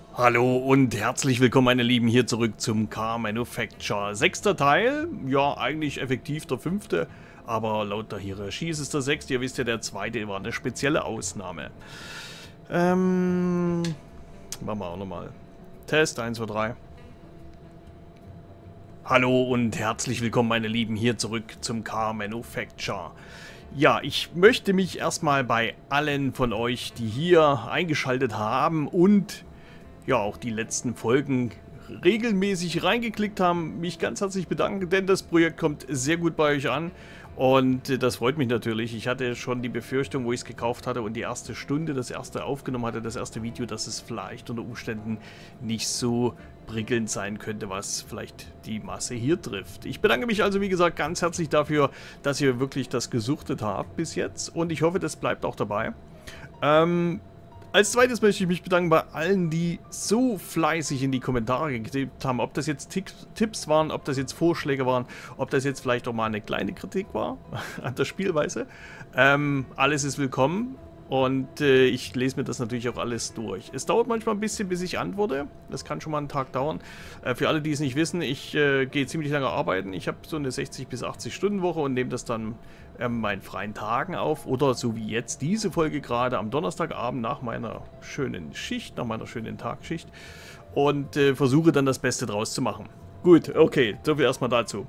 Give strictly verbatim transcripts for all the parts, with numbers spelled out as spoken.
Hallo und herzlich willkommen, meine Lieben, hier zurück zum Car Manufacture. Sechster Teil, ja eigentlich effektiv der fünfte, aber laut der Hierarchie ist es der sechste. Ihr wisst ja, der zweite war eine spezielle Ausnahme. Ähm, machen wir auch nochmal. Test eins, zwei, drei. Hallo und herzlich willkommen, meine Lieben, hier zurück zum Car Manufacture. Ja, ich möchte mich erstmal bei allen von euch, die hier eingeschaltet haben und ja auch die letzten Folgen regelmäßig reingeklickt haben, mich ganz herzlich bedanken, denn das Projekt kommt sehr gut bei euch an und das freut mich natürlich. Ich hatte schon die Befürchtung, wo ich es gekauft hatte und die erste Stunde, das erste aufgenommen hatte, das erste Video, dass es vielleicht unter Umständen nicht so prickelnd sein könnte, was vielleicht die Masse hier trifft. Ich bedanke mich also, wie gesagt, ganz herzlich dafür, dass ihr wirklich das gesuchtet habt bis jetzt und ich hoffe, das bleibt auch dabei. Ähm... Als zweites möchte ich mich bedanken bei allen, die so fleißig in die Kommentare getippt haben. Ob das jetzt Tipps waren, ob das jetzt Vorschläge waren, ob das jetzt vielleicht auch mal eine kleine Kritik war an der Spielweise. Ähm, alles ist willkommen und äh, ich lese mir das natürlich auch alles durch. Es dauert manchmal ein bisschen, bis ich antworte. Das kann schon mal einen Tag dauern. Äh, für alle, die es nicht wissen, ich äh, gehe ziemlich lange arbeiten. Ich habe so eine sechzig bis achtzig Stunden Woche und nehme das dann meinen freien Tagen auf oder so wie jetzt diese Folge gerade am Donnerstagabend nach meiner schönen Schicht, nach meiner schönen Tagschicht und äh, versuche dann das Beste draus zu machen. Gut, okay, soviel erstmal dazu.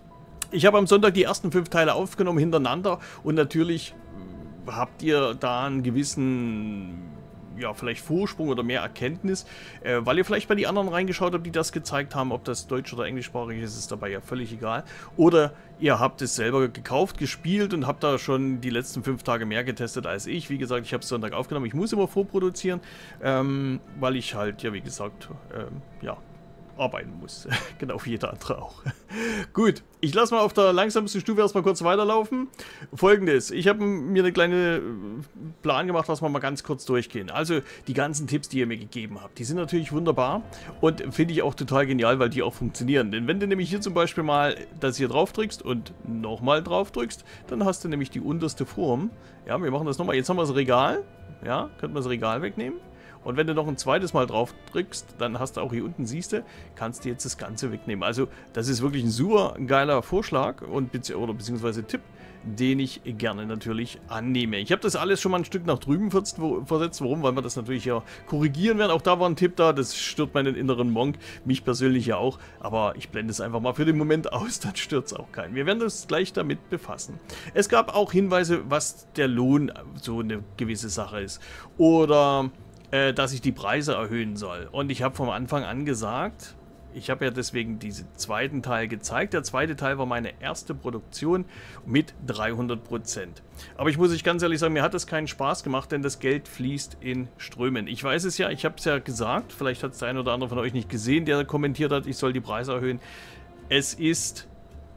Ich habe am Sonntag die ersten fünf Teile aufgenommen hintereinander und natürlich habt ihr da einen gewissen, ja, vielleicht Vorsprung oder mehr Erkenntnis, äh, weil ihr vielleicht bei die anderen reingeschaut habt, die das gezeigt haben, ob das deutsch oder englischsprachig ist, ist dabei ja völlig egal. Oder ihr habt es selber gekauft, gespielt und habt da schon die letzten fünf Tage mehr getestet als ich. Wie gesagt, ich habe es Sonntag aufgenommen, ich muss immer vorproduzieren, ähm, weil ich halt, ja wie gesagt, ähm, ja, arbeiten muss. Genau wie jeder andere auch. Gut, ich lasse mal auf der langsamsten Stufe erstmal kurz weiterlaufen. Folgendes, ich habe mir eine kleine Plan gemacht, was wir mal ganz kurz durchgehen. Also die ganzen Tipps, die ihr mir gegeben habt, die sind natürlich wunderbar und finde ich auch total genial, weil die auch funktionieren. Denn wenn du nämlich hier zum Beispiel mal das hier drauf drückst und nochmal drauf drückst, dann hast du nämlich die unterste Form. Ja, wir machen das nochmal. Jetzt haben wir das Regal. Ja, könnten wir das Regal wegnehmen. Und wenn du noch ein zweites Mal drauf drückst, dann hast du auch hier unten, siehst du, kannst du jetzt das Ganze wegnehmen. Also das ist wirklich ein super geiler Vorschlag und bezieh oder beziehungsweise Tipp, den ich gerne natürlich annehme. Ich habe das alles schon mal ein Stück nach drüben versetzt. Warum? Weil wir das natürlich ja korrigieren werden. Auch da war ein Tipp da, das stört meinen inneren Monk, mich persönlich ja auch. Aber ich blende es einfach mal für den Moment aus, dann stört es auch keinen. Wir werden uns gleich damit befassen. Es gab auch Hinweise, was der Lohn so eine gewisse Sache ist. Oder dass ich die Preise erhöhen soll. Und ich habe vom Anfang an gesagt, ich habe ja deswegen diesen zweiten Teil gezeigt. Der zweite Teil war meine erste Produktion mit dreihundert Prozent. Aber ich muss euch ganz ehrlich sagen, mir hat das keinen Spaß gemacht, denn das Geld fließt in Strömen. Ich weiß es ja, ich habe es ja gesagt, vielleicht hat es der eine oder andere von euch nicht gesehen, der kommentiert hat, ich soll die Preise erhöhen. Es ist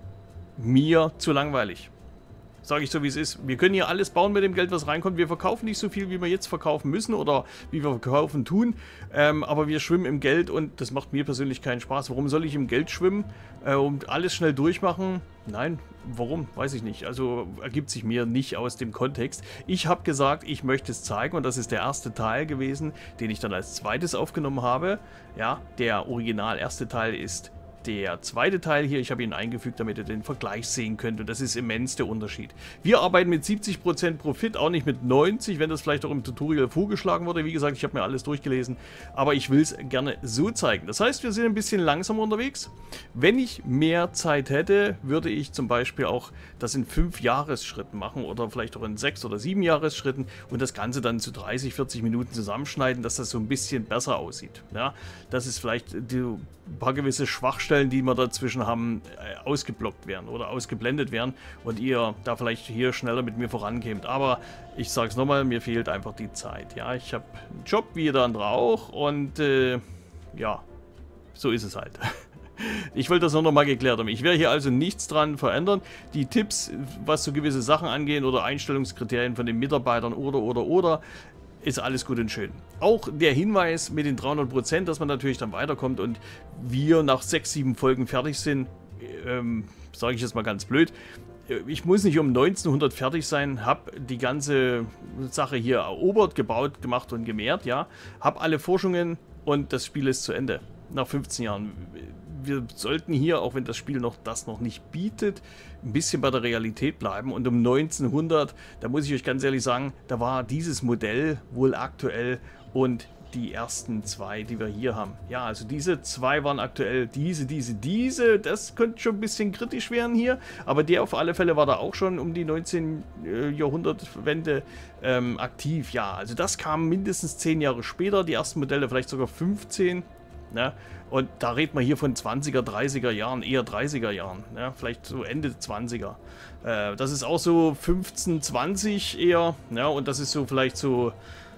mir zu langweilig. Sage ich so, wie es ist. Wir können hier alles bauen mit dem Geld, was reinkommt. Wir verkaufen nicht so viel, wie wir jetzt verkaufen müssen oder wie wir verkaufen tun. Ähm, aber wir schwimmen im Geld und das macht mir persönlich keinen Spaß. Warum soll ich im Geld schwimmen äh, und alles schnell durchmachen? Nein, warum? Weiß ich nicht. Also ergibt sich mir nicht aus dem Kontext. Ich habe gesagt, ich möchte es zeigen und das ist der erste Teil gewesen, den ich dann als zweites aufgenommen habe. Ja, der original erste Teil ist der zweite Teil hier, ich habe ihn eingefügt, damit ihr den Vergleich sehen könnt und das ist immens der Unterschied. Wir arbeiten mit siebzig Prozent Profit, auch nicht mit neunzig, wenn das vielleicht auch im Tutorial vorgeschlagen wurde. Wie gesagt, ich habe mir alles durchgelesen, aber ich will es gerne so zeigen. Das heißt, wir sind ein bisschen langsamer unterwegs. Wenn ich mehr Zeit hätte, würde ich zum Beispiel auch das in fünf Jahresschritten machen oder vielleicht auch in sechs oder sieben Jahresschritten und das Ganze dann zu dreißig, vierzig Minuten zusammenschneiden, dass das so ein bisschen besser aussieht. Ja, das ist vielleicht die, ein paar gewisse Schwachstellen, die wir dazwischen haben, äh, ausgeblockt werden oder ausgeblendet werden und ihr da vielleicht hier schneller mit mir vorankämt. Aber ich sage es nochmal, mir fehlt einfach die Zeit. Ja, ich habe einen Job wie jeder andere auch und äh, ja, so ist es halt. Ich wollte das nur noch mal geklärt haben. Ich werde hier also nichts dran verändern. Die Tipps, was so gewisse Sachen angehen oder Einstellungskriterien von den Mitarbeitern oder oder oder, ist alles gut und schön. Auch der Hinweis mit den dreihundert Prozent, dass man natürlich dann weiterkommt und wir nach sechs, sieben Folgen fertig sind, ähm, sage ich jetzt mal ganz blöd. Ich muss nicht um neunzehnhundert fertig sein, habe die ganze Sache hier erobert, gebaut, gemacht und gemehrt, ja. Habe alle Forschungen und das Spiel ist zu Ende. Nach fünfzehn Jahren. Wir sollten hier, auch wenn das Spiel noch das noch nicht bietet, ein bisschen bei der Realität bleiben. Und um neunzehnhundert, da muss ich euch ganz ehrlich sagen, da war dieses Modell wohl aktuell und die ersten zwei, die wir hier haben. Ja, also diese zwei waren aktuell, diese, diese, diese, das könnte schon ein bisschen kritisch werden hier, aber der auf alle Fälle war da auch schon um die neunzehnte Jahrhundertwende ähm, aktiv. Ja, also das kam mindestens zehn Jahre später, die ersten Modelle vielleicht sogar fünfzehn. Ne? Und da redet man hier von zwanziger, dreißiger Jahren, eher dreißiger Jahren, ne? Vielleicht so Ende zwanziger. Äh, das ist auch so fünfzehn, zwanzig eher, ne? Und das ist so vielleicht so,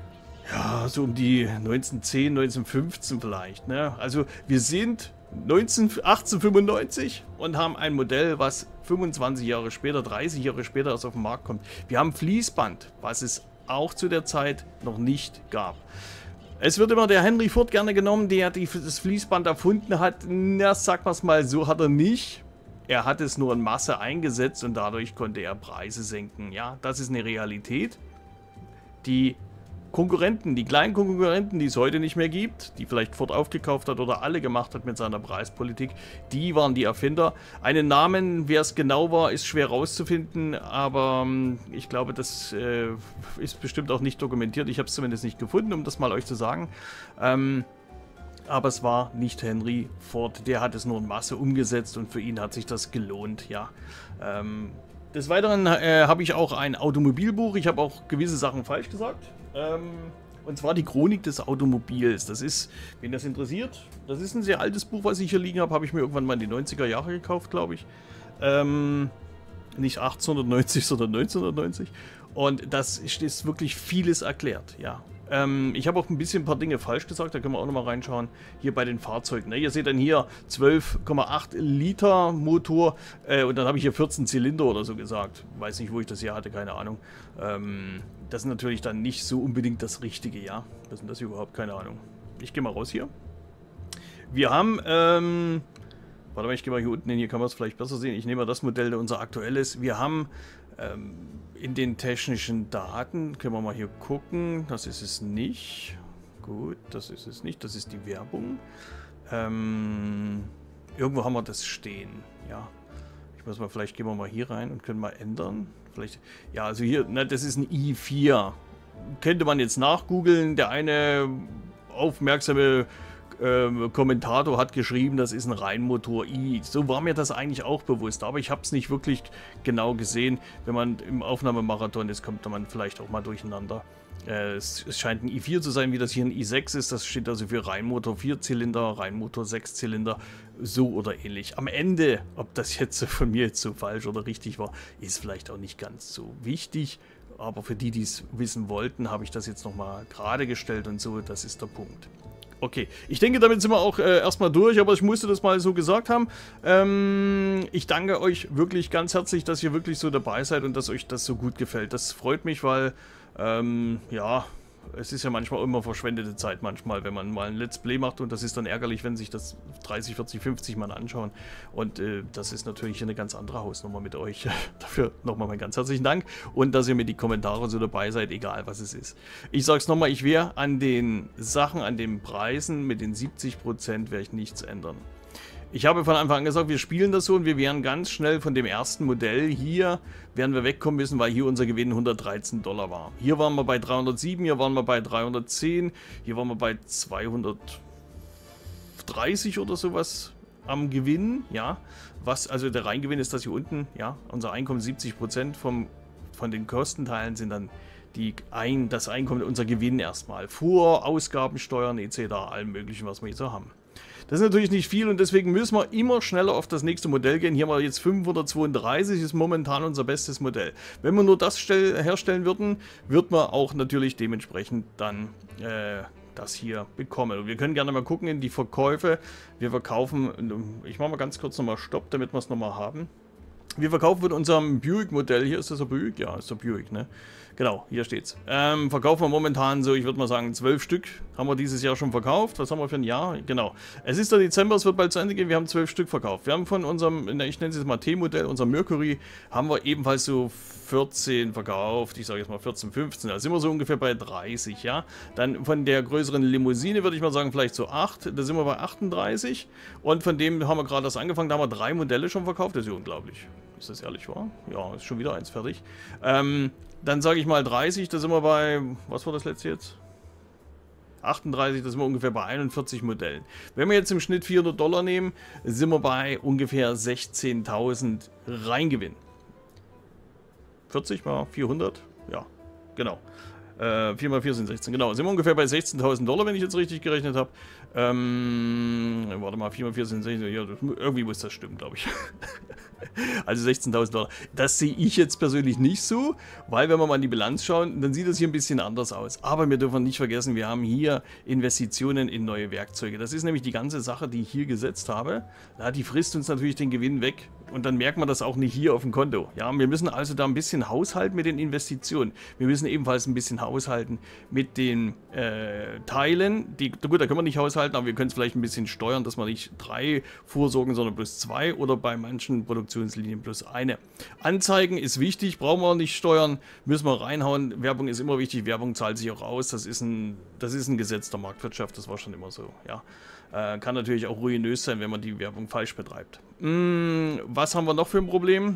ja, so um die neunzehnhundertzehn, neunzehnhundertfünfzehn vielleicht. Ne? Also wir sind achtzehnhundertfünfundneunzig und haben ein Modell, was fünfundzwanzig Jahre später, dreißig Jahre später erst auf den Markt kommt. Wir haben Fließband, was es auch zu der Zeit noch nicht gab. Es wird immer der Henry Ford gerne genommen, der die, das Fließband erfunden hat. Na, sag mal's mal, so hat er nicht. Er hat es nur in Masse eingesetzt und dadurch konnte er Preise senken. Ja, das ist eine Realität. Die Konkurrenten, die kleinen Konkurrenten, die es heute nicht mehr gibt, die vielleicht Ford aufgekauft hat oder alle gemacht hat mit seiner Preispolitik, die waren die Erfinder. Einen Namen, wer es genau war, ist schwer rauszufinden, aber ähm, ich glaube, das äh, ist bestimmt auch nicht dokumentiert. Ich habe es zumindest nicht gefunden, um das mal euch zu sagen. Ähm, aber es war nicht Henry Ford, der hat es nur in Masse umgesetzt und für ihn hat sich das gelohnt, ja. Ähm, des Weiteren äh, habe ich auch ein Automobilbuch, ich habe auch gewisse Sachen falsch gesagt. Ähm, und zwar die Chronik des Automobils. Das ist, wen das interessiert, das ist ein sehr altes Buch, was ich hier liegen habe. Habe ich mir irgendwann mal in die neunziger Jahre gekauft, glaube ich. Ähm, nicht achtzehnhundertneunzig, sondern neunzehnhundertneunzig. Und das ist wirklich vieles erklärt, ja. Ähm, ich habe auch ein bisschen ein paar Dinge falsch gesagt, da können wir auch nochmal reinschauen. Hier bei den Fahrzeugen. Ne? Ihr seht dann hier zwölf Komma acht Liter Motor äh, und dann habe ich hier vierzehn Zylinder oder so gesagt. Weiß nicht, wo ich das hier hatte, keine Ahnung. Ähm, das ist natürlich dann nicht so unbedingt das Richtige, ja. Was ist denn das überhaupt? Keine Ahnung. Ich gehe mal raus hier. Wir haben, ähm, warte mal, ich gehe mal hier unten hin, hier kann man es vielleicht besser sehen. Ich nehme mal das Modell, der unser aktuelles. Wir haben ähm, in den technischen Daten, können wir mal hier gucken, das ist es nicht. Gut, das ist es nicht, das ist die Werbung. Ähm, irgendwo haben wir das stehen, ja. Ich muss mal, vielleicht gehen wir mal hier rein und können mal ändern. Vielleicht, ja, also hier, na, das ist ein i vier. Könnte man jetzt nachgoogeln, der eine aufmerksame Ähm, Kommentator hat geschrieben, das ist ein Reihenmotor i. So war mir das eigentlich auch bewusst, aber ich habe es nicht wirklich genau gesehen. Wenn man im Aufnahmemarathon ist, kommt man vielleicht auch mal durcheinander. Äh, es, es scheint ein i vier zu sein, wie das hier ein i sechs ist. Das steht also für Reihenmotor vier Zylinder, Reihenmotor sechs Zylinder, so oder ähnlich. Am Ende, ob das jetzt von mir jetzt so falsch oder richtig war, ist vielleicht auch nicht ganz so wichtig. Aber für die, die es wissen wollten, habe ich das jetzt nochmal gerade gestellt und so, das ist der Punkt. Okay, ich denke, damit sind wir auch äh, erstmal durch, aber ich musste das mal so gesagt haben. Ähm, ich danke euch wirklich ganz herzlich, dass ihr wirklich so dabei seid und dass euch das so gut gefällt. Das freut mich, weil, ähm, ja, es ist ja manchmal immer verschwendete Zeit manchmal, wenn man mal ein Let's Play macht und das ist dann ärgerlich, wenn sich das dreißig, vierzig, fünfzig Mann anschauen. Und äh, das ist natürlich eine ganz andere Hausnummer mit euch. Dafür nochmal meinen ganz herzlichen Dank und dass ihr mit die Kommentare so dabei seid, egal was es ist. Ich sag's nochmal, ich werde an den Sachen, an den Preisen mit den siebzig Prozent werde ich nichts ändern. Ich habe von Anfang an gesagt, wir spielen das so und wir werden ganz schnell von dem ersten Modell hier, werden wir wegkommen müssen, weil hier unser Gewinn hundertdreizehn Dollar war. Hier waren wir bei dreihundertsieben, hier waren wir bei dreihundertzehn, hier waren wir bei zweihundertdreißig oder sowas am Gewinn, ja. Was, also der Reingewinn ist das hier unten, ja. Unser Einkommen siebzig Prozent vom, von den Kostenteilen sind dann die ein, das Einkommen, unser Gewinn erstmal. Vor Ausgaben, Steuern et cetera, allem möglichen, was wir hier so haben. Das ist natürlich nicht viel und deswegen müssen wir immer schneller auf das nächste Modell gehen. Hier haben wir jetzt fünfhundertzweiunddreißig, ist momentan unser bestes Modell. Wenn wir nur das herstellen würden, wird man auch natürlich dementsprechend dann äh, das hier bekommen. Und wir können gerne mal gucken in die Verkäufe. Wir verkaufen, ich mache mal ganz kurz nochmal Stopp, damit wir es nochmal haben. Wir verkaufen von unserem Buick-Modell, hier ist das ein Buick? Ja, ist der Buick, ne? Genau, hier steht's. Ähm, verkaufen wir momentan so, ich würde mal sagen, zwölf Stück haben wir dieses Jahr schon verkauft. Was haben wir für ein Jahr? Genau. Es ist der Dezember, es wird bald zu Ende gehen, wir haben zwölf Stück verkauft. Wir haben von unserem, ich nenne es jetzt mal T-Modell, unser Mercury, haben wir ebenfalls so vierzehn verkauft. Ich sage jetzt mal vierzehn, fünfzehn, da sind wir so ungefähr bei dreißig, ja. Dann von der größeren Limousine würde ich mal sagen, vielleicht so acht, da sind wir bei achtunddreißig. Und von dem haben wir gerade das angefangen, da haben wir drei Modelle schon verkauft, das ist ja unglaublich. Ist das ehrlich wahr? Ja, ist schon wieder eins fertig. Ähm, dann sage ich mal dreißig, da sind wir bei, was war das letzte jetzt? achtunddreißig, da sind wir ungefähr bei einundvierzig Modellen. Wenn wir jetzt im Schnitt vierhundert Dollar nehmen, sind wir bei ungefähr sechzehntausend Reingewinn. vierzig mal vierhundert? Ja, genau. Äh, vier mal vier sind sechzehn, genau. Sind wir ungefähr bei sechzehntausend Dollar, wenn ich jetzt richtig gerechnet habe. Ähm, warte mal, vier mal vier sind sechzehn, ja, irgendwie muss das stimmen, glaube ich. Also sechzehntausend Dollar. Das sehe ich jetzt persönlich nicht so, weil wenn wir mal in die Bilanz schauen, dann sieht das hier ein bisschen anders aus. Aber wir dürfen nicht vergessen, wir haben hier Investitionen in neue Werkzeuge. Das ist nämlich die ganze Sache, die ich hier gesetzt habe. Ja, die frisst uns natürlich den Gewinn weg. Und dann merkt man das auch nicht hier auf dem Konto. Ja, wir müssen also da ein bisschen haushalten mit den Investitionen. Wir müssen ebenfalls ein bisschen haushalten mit den äh, Teilen. Die, gut, da können wir nicht haushalten, aber wir können es vielleicht ein bisschen steuern, dass wir nicht drei vorsorgen, sondern bloß zwei oder bei manchen Produktionslinien bloß eine. Anzeigen ist wichtig, brauchen wir nicht steuern, müssen wir reinhauen. Werbung ist immer wichtig, Werbung zahlt sich auch aus. Das ist ein, das ist ein Gesetz der Marktwirtschaft, das war schon immer so, ja. Äh, kann natürlich auch ruinös sein, wenn man die Werbung falsch betreibt. Hm, was haben wir noch für ein Problem?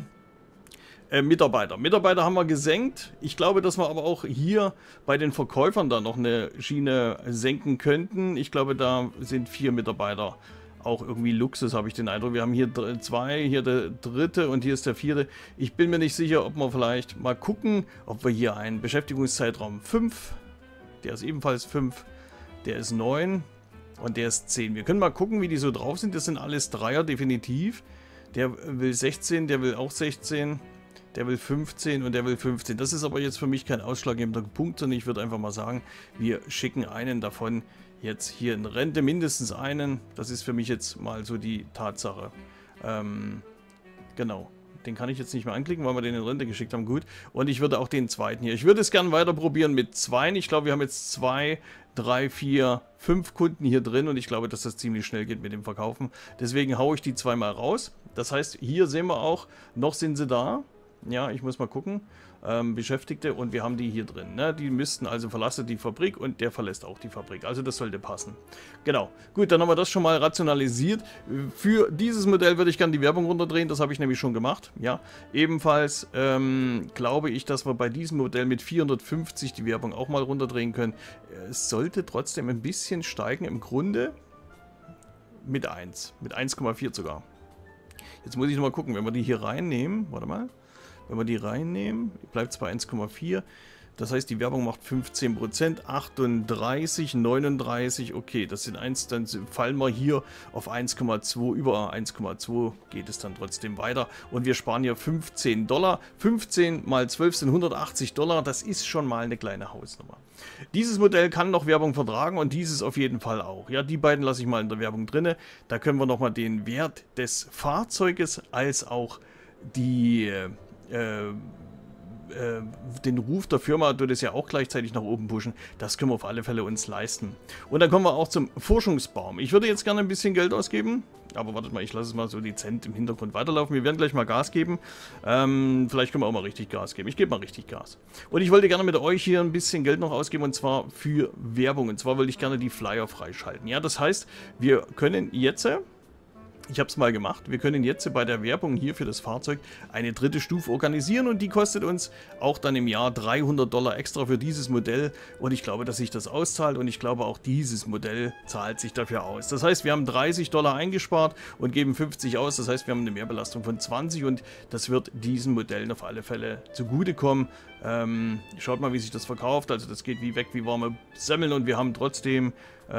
Äh, Mitarbeiter. Mitarbeiter haben wir gesenkt. Ich glaube, dass wir aber auch hier bei den Verkäufern da noch eine Schiene senken könnten. Ich glaube, da sind vier Mitarbeiter auch irgendwie Luxus, habe ich den Eindruck. Wir haben hier zwei, hier der dritte und hier ist der vierte. Ich bin mir nicht sicher, ob wir vielleicht mal gucken, ob wir hier einen Beschäftigungszeitraum fünf, der ist ebenfalls fünf, der ist neun. Und der ist zehn. Wir können mal gucken, wie die so drauf sind. Das sind alles Dreier, definitiv. Der will sechzehn, der will auch sechzehn. Der will fünfzehn und der will fünfzehn. Das ist aber jetzt für mich kein ausschlaggebender Punkt, sondern ich würde einfach mal sagen, wir schicken einen davon jetzt hier in Rente. Mindestens einen. Das ist für mich jetzt mal so die Tatsache. Ähm, genau. Den kann ich jetzt nicht mehr anklicken, weil wir den in Rente geschickt haben. Gut. Und ich würde auch den zweiten hier. Ich würde es gerne weiter probieren mit zweien. Ich glaube, wir haben jetzt zwei, drei, vier, fünf Kunden hier drin. Und ich glaube, dass das ziemlich schnell geht mit dem Verkaufen. Deswegen haue ich die zweimal raus. Das heißt, hier sehen wir auch, noch sind sie da. Ja, ich muss mal gucken. Ähm, Beschäftigte und wir haben die hier drin. Ne? Die müssten also verlassen die Fabrik und der verlässt auch die Fabrik. Also das sollte passen. Genau. Gut, dann haben wir das schon mal rationalisiert. Für dieses Modell würde ich gerne die Werbung runterdrehen. Das habe ich nämlich schon gemacht. Ja, ebenfalls ähm, glaube ich, dass wir bei diesem Modell mit vierhundertfünfzig die Werbung auch mal runterdrehen können. Es sollte trotzdem ein bisschen steigen. Im Grunde mit eins. Mit eins Komma vier sogar. Jetzt muss ich noch mal gucken, wenn wir die hier reinnehmen. Warte mal. Wenn wir die reinnehmen, bleibt es bei eins Komma vier. Das heißt, die Werbung macht fünfzehn Prozent, achtunddreißig, neununddreißig, okay, das sind eins, dann fallen wir hier auf eins Komma zwei, über eins Komma zwei geht es dann trotzdem weiter. Und wir sparen hier fünfzehn Dollar. fünfzehn mal zwölf sind hundertachtzig Dollar, das ist schon mal eine kleine Hausnummer. Dieses Modell kann noch Werbung vertragen und dieses auf jeden Fall auch. Ja, die beiden lasse ich mal in der Werbung drin. Da können wir nochmal den Wert des Fahrzeuges als auch die... Äh, äh, den Ruf der Firma tut es ja auch gleichzeitig nach oben pushen. Das können wir auf alle Fälle uns leisten. Und dann kommen wir auch zum Forschungsbaum. Ich würde jetzt gerne ein bisschen Geld ausgeben. Aber wartet mal, ich lasse es mal so dezent im Hintergrund weiterlaufen. Wir werden gleich mal Gas geben. Ähm, vielleicht können wir auch mal richtig Gas geben. Ich gebe mal richtig Gas. Und ich wollte gerne mit euch hier ein bisschen Geld noch ausgeben. Und zwar für Werbung. Und zwar wollte ich gerne die Flyer freischalten. Ja, das heißt, wir können jetzt... Ich habe es mal gemacht. Wir können jetzt bei der Werbung hier für das Fahrzeug eine dritte Stufe organisieren und die kostet uns auch dann im Jahr dreihundert Dollar extra für dieses Modell und ich glaube, dass sich das auszahlt und ich glaube auch dieses Modell zahlt sich dafür aus. Das heißt, wir haben dreißig Dollar eingespart und geben fünfzig aus. Das heißt, wir haben eine Mehrbelastung von zwanzig und das wird diesen Modellen auf alle Fälle zugutekommen. Ähm, schaut mal, wie sich das verkauft. Also das geht wie weg wie warme Semmeln und wir haben trotzdem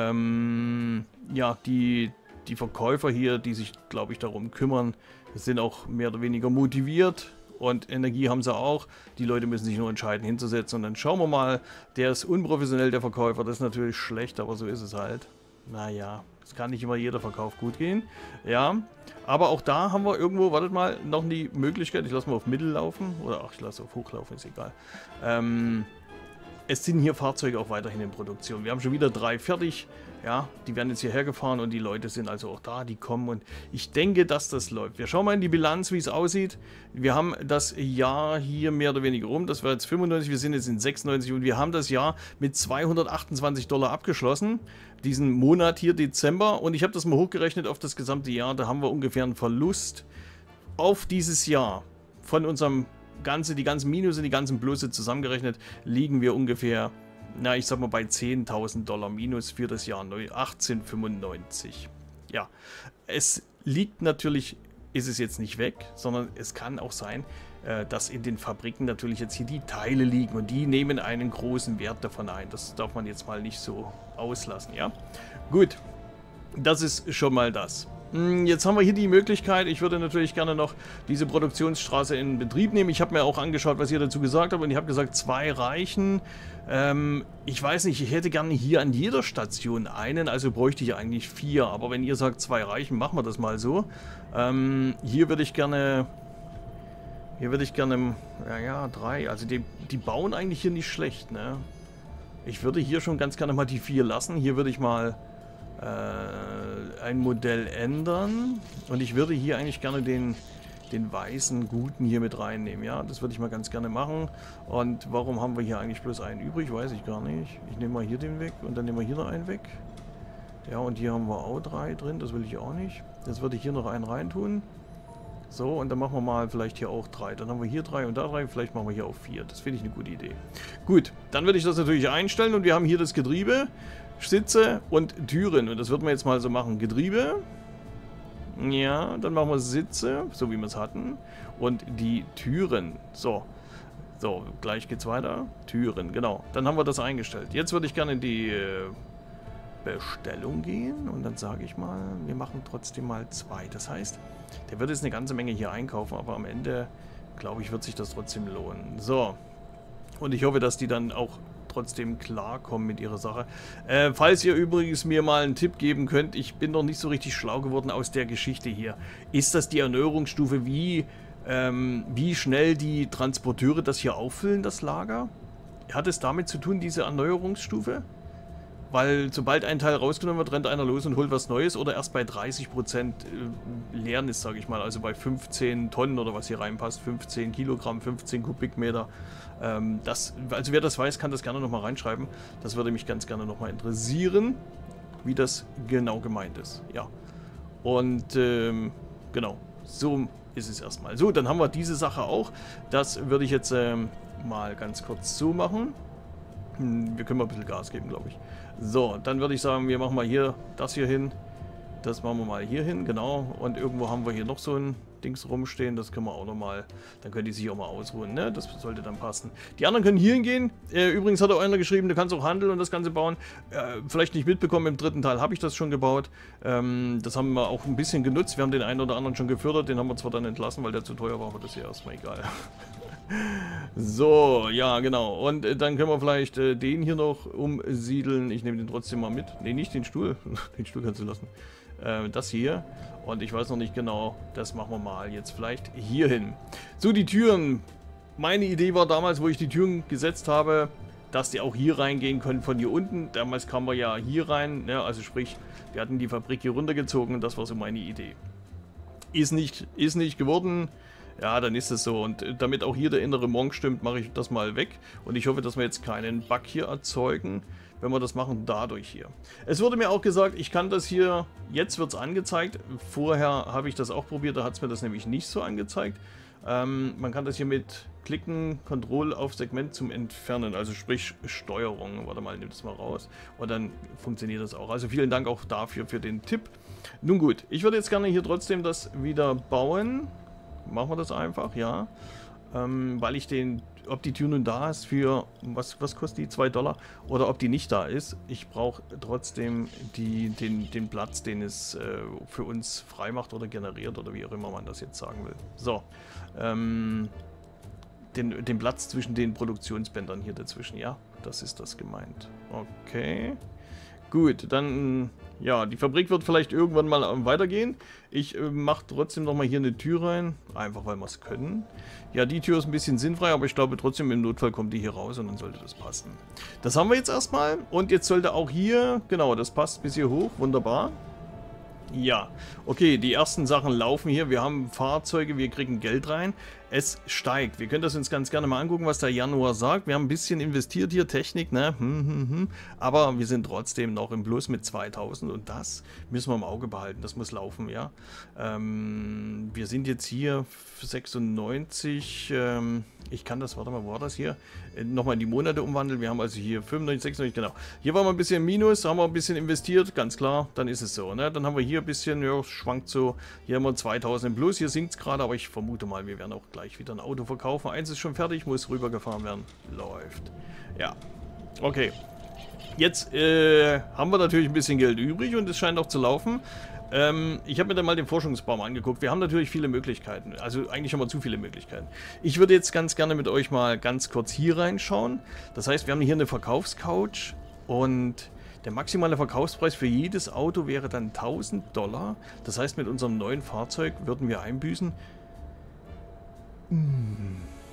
ähm, ja die Die Verkäufer hier, die sich, glaube ich, darum kümmern, sind auch mehr oder weniger motiviert und Energie haben sie auch. Die Leute müssen sich nur entscheiden, hinzusetzen und dann schauen wir mal. Der ist unprofessionell, der Verkäufer, das ist natürlich schlecht, aber so ist es halt. naja, es kann nicht immer jeder Verkauf gut gehen. Ja, aber auch da haben wir irgendwo, wartet mal, noch die Möglichkeit, ich lasse mal auf Mittel laufen, oder ach, ich lasse auf Hoch laufen, ist egal. Ähm, es sind hier Fahrzeuge auch weiterhin in Produktion. Wir haben schon wieder drei fertig. Ja, die werden jetzt hierher gefahren und die Leute sind also auch da, die kommen und ich denke, dass das läuft. Wir schauen mal in die Bilanz, wie es aussieht. Wir haben das Jahr hier mehr oder weniger rum. Das war jetzt fünfundneunzig, wir sind jetzt in sechsundneunzig und wir haben das Jahr mit zweihundertachtundzwanzig Dollar abgeschlossen. Diesen Monat hier, Dezember. Und ich habe das mal hochgerechnet auf das gesamte Jahr. Da haben wir ungefähr einen Verlust auf dieses Jahr von unserem ganze, die ganzen Minus und die ganzen Plusse zusammengerechnet, liegen wir ungefähr, na, ich sag mal bei zehntausend Dollar Minus für das Jahr achtzehnhundertfünfundneunzig. Ja, es liegt natürlich, ist es jetzt nicht weg, sondern es kann auch sein, äh, dass in den Fabriken natürlich jetzt hier die Teile liegen und die nehmen einen großen Wert davon ein. Das darf man jetzt mal nicht so auslassen, ja? Gut, das ist schon mal das. Jetzt haben wir hier die Möglichkeit, ich würde natürlich gerne noch diese Produktionsstraße in Betrieb nehmen. Ich habe mir auch angeschaut, was ihr dazu gesagt habt und ich habe gesagt, zwei reichen. Ähm, ich weiß nicht, ich hätte gerne hier an jeder Station einen, also bräuchte ich eigentlich vier. Aber wenn ihr sagt, zwei reichen, machen wir das mal so. Ähm, hier würde ich gerne, hier würde ich gerne, ja, ja, drei. Also die, die bauen eigentlich hier nicht schlecht, ne? Ich würde hier schon ganz gerne mal die vier lassen. Hier würde ich mal ein Modell ändern und ich würde hier eigentlich gerne den, den weißen Guten hier mit reinnehmen, ja, das würde ich mal ganz gerne machen. Und warum haben wir hier eigentlich bloß einen übrig, weiß ich gar nicht. Ich nehme mal hier den weg und dann nehmen wir hier noch einen weg. Ja, und hier haben wir auch drei drin, das will ich auch nicht. Jetzt würde ich hier noch einen reintun. So, und dann machen wir mal vielleicht hier auch drei. Dann haben wir hier drei und da drei, vielleicht machen wir hier auch vier. Das finde ich eine gute Idee. Gut, dann würde ich das natürlich einstellen und wir haben hier das Getriebe, Sitze und Türen. Und das wird man jetzt mal so machen. Getriebe. Ja, dann machen wir Sitze, so wie wir es hatten. Und die Türen. So. So, gleich geht's weiter. Türen, genau. Dann haben wir das eingestellt. Jetzt würde ich gerne in die äh, Bestellung gehen. Und dann sage ich mal, wir machen trotzdem mal zwei. Das heißt, der wird jetzt eine ganze Menge hier einkaufen, aber am Ende, glaube ich, wird sich das trotzdem lohnen. So. Und ich hoffe, dass die dann auch trotzdem klarkommen mit ihrer Sache. Äh, falls ihr übrigens mir mal einen Tipp geben könnt, ich bin noch nicht so richtig schlau geworden aus der Geschichte hier. Ist das die Erneuerungsstufe, wie, ähm, wie schnell die Transporteure das hier auffüllen, das Lager? Hat es damit zu tun, diese Erneuerungsstufe? Weil sobald ein Teil rausgenommen wird, rennt einer los und holt was Neues oder erst bei dreißig Prozent leeren ist, sage ich mal. Also bei fünfzehn Tonnen oder was hier reinpasst, fünfzehn Kilogramm, fünfzehn Kubikmeter. Ähm, das, also wer das weiß, kann das gerne nochmal reinschreiben. Das würde mich ganz gerne nochmal interessieren, wie das genau gemeint ist. Ja. Und ähm, genau, so ist es erstmal. So, dann haben wir diese Sache auch. Das würde ich jetzt ähm, mal ganz kurz so machen. Wir können mal ein bisschen Gas geben, glaube ich. So, dann würde ich sagen, wir machen mal hier das hier hin. Das machen wir mal hier hin, genau. Und irgendwo haben wir hier noch so ein Dings rumstehen. Das können wir auch nochmal, dann können die sich auch mal ausruhen, ne? Das sollte dann passen. Die anderen können hier hingehen. Äh, übrigens hat auch einer geschrieben, du kannst auch handeln und das Ganze bauen. Äh, vielleicht nicht mitbekommen, im dritten Teil habe ich das schon gebaut. Ähm, das haben wir auch ein bisschen genutzt. Wir haben den einen oder anderen schon gefördert. Den haben wir zwar dann entlassen, weil der zu teuer war, aber das ist ja erstmal egal. So, ja, genau. Und äh, dann können wir vielleicht äh, den hier noch umsiedeln. Ich nehme den trotzdem mal mit. Ne, nicht den Stuhl. Den Stuhl kannst du lassen. Äh, das hier. Und ich weiß noch nicht genau. Das machen wir mal jetzt vielleicht hier hin. So, die Türen. Meine Idee war damals, wo ich die Türen gesetzt habe, dass die auch hier reingehen können von hier unten. Damals kamen wir ja hier rein. Ne? Also sprich, wir hatten die Fabrik hier runtergezogen. Das war so meine Idee. Ist nicht, ist nicht geworden. Ja, dann ist es so. Und damit auch hier der innere Monk stimmt, mache ich das mal weg. Und ich hoffe, dass wir jetzt keinen Bug hier erzeugen, wenn wir das machen, dadurch hier. Es wurde mir auch gesagt, ich kann das hier, jetzt wird es angezeigt. Vorher habe ich das auch probiert, da hat es mir das nämlich nicht so angezeigt. Ähm, man kann das hier mit Klicken, Control auf Segment zum Entfernen, also sprich Steuerung. Warte mal, nimm das mal raus. Und dann funktioniert das auch. Also vielen Dank auch dafür, für den Tipp. Nun gut, ich würde jetzt gerne hier trotzdem das wieder bauen. Machen wir das einfach, ja. Ähm, weil ich den, ob die Tür nun da ist für, was, was kostet die, zwei Dollar? Oder ob die nicht da ist. Ich brauche trotzdem die, den, den Platz, den es äh, für uns frei macht oder generiert oder wie auch immer man das jetzt sagen will. So. Ähm, den, den Platz zwischen den Produktionsbändern hier dazwischen, ja. Das ist das gemeint. Okay. Gut, dann, ja, die Fabrik wird vielleicht irgendwann mal weitergehen. Ich äh, mache trotzdem nochmal hier eine Tür rein, einfach weil wir es können. Ja, die Tür ist ein bisschen sinnfrei, aber ich glaube trotzdem im Notfall kommt die hier raus und dann sollte das passen. Das haben wir jetzt erstmal und jetzt sollte auch hier, genau, das passt bis hier hoch, wunderbar. Ja, okay, die ersten Sachen laufen hier. Wir haben Fahrzeuge, wir kriegen Geld rein. Es steigt. Wir können das uns ganz gerne mal angucken, was der Januar sagt. Wir haben ein bisschen investiert hier, Technik, ne? Hm, hm, hm. Aber wir sind trotzdem noch im Plus mit zweitausend und das müssen wir im Auge behalten. Das muss laufen, ja. Ähm, wir sind jetzt hier sechsundneunzig. Ähm, ich kann das, warte mal, wo war das hier? Äh, Nochmal in die Monate umwandeln. Wir haben also hier fünfundneunzig, sechsundneunzig, genau. Hier waren wir ein bisschen im Minus, haben wir ein bisschen investiert, ganz klar. Dann ist es so, ne? Dann haben wir hier ein bisschen, ja, schwankt so. Hier haben wir zweitausend im Plus. Hier sinkt es gerade, aber ich vermute mal, wir werden auch gleich wieder ein Auto verkaufen. Eins ist schon fertig, muss rübergefahren werden. Läuft. Ja. Okay. Jetzt äh, haben wir natürlich ein bisschen Geld übrig und es scheint auch zu laufen. Ähm, ich habe mir dann mal den Forschungsbaum angeguckt. Wir haben natürlich viele Möglichkeiten. Also eigentlich haben wir zu viele Möglichkeiten. Ich würde jetzt ganz gerne mit euch mal ganz kurz hier reinschauen. Das heißt, wir haben hier eine Verkaufscouch und der maximale Verkaufspreis für jedes Auto wäre dann tausend Dollar. Das heißt, mit unserem neuen Fahrzeug würden wir einbüßen. Hm.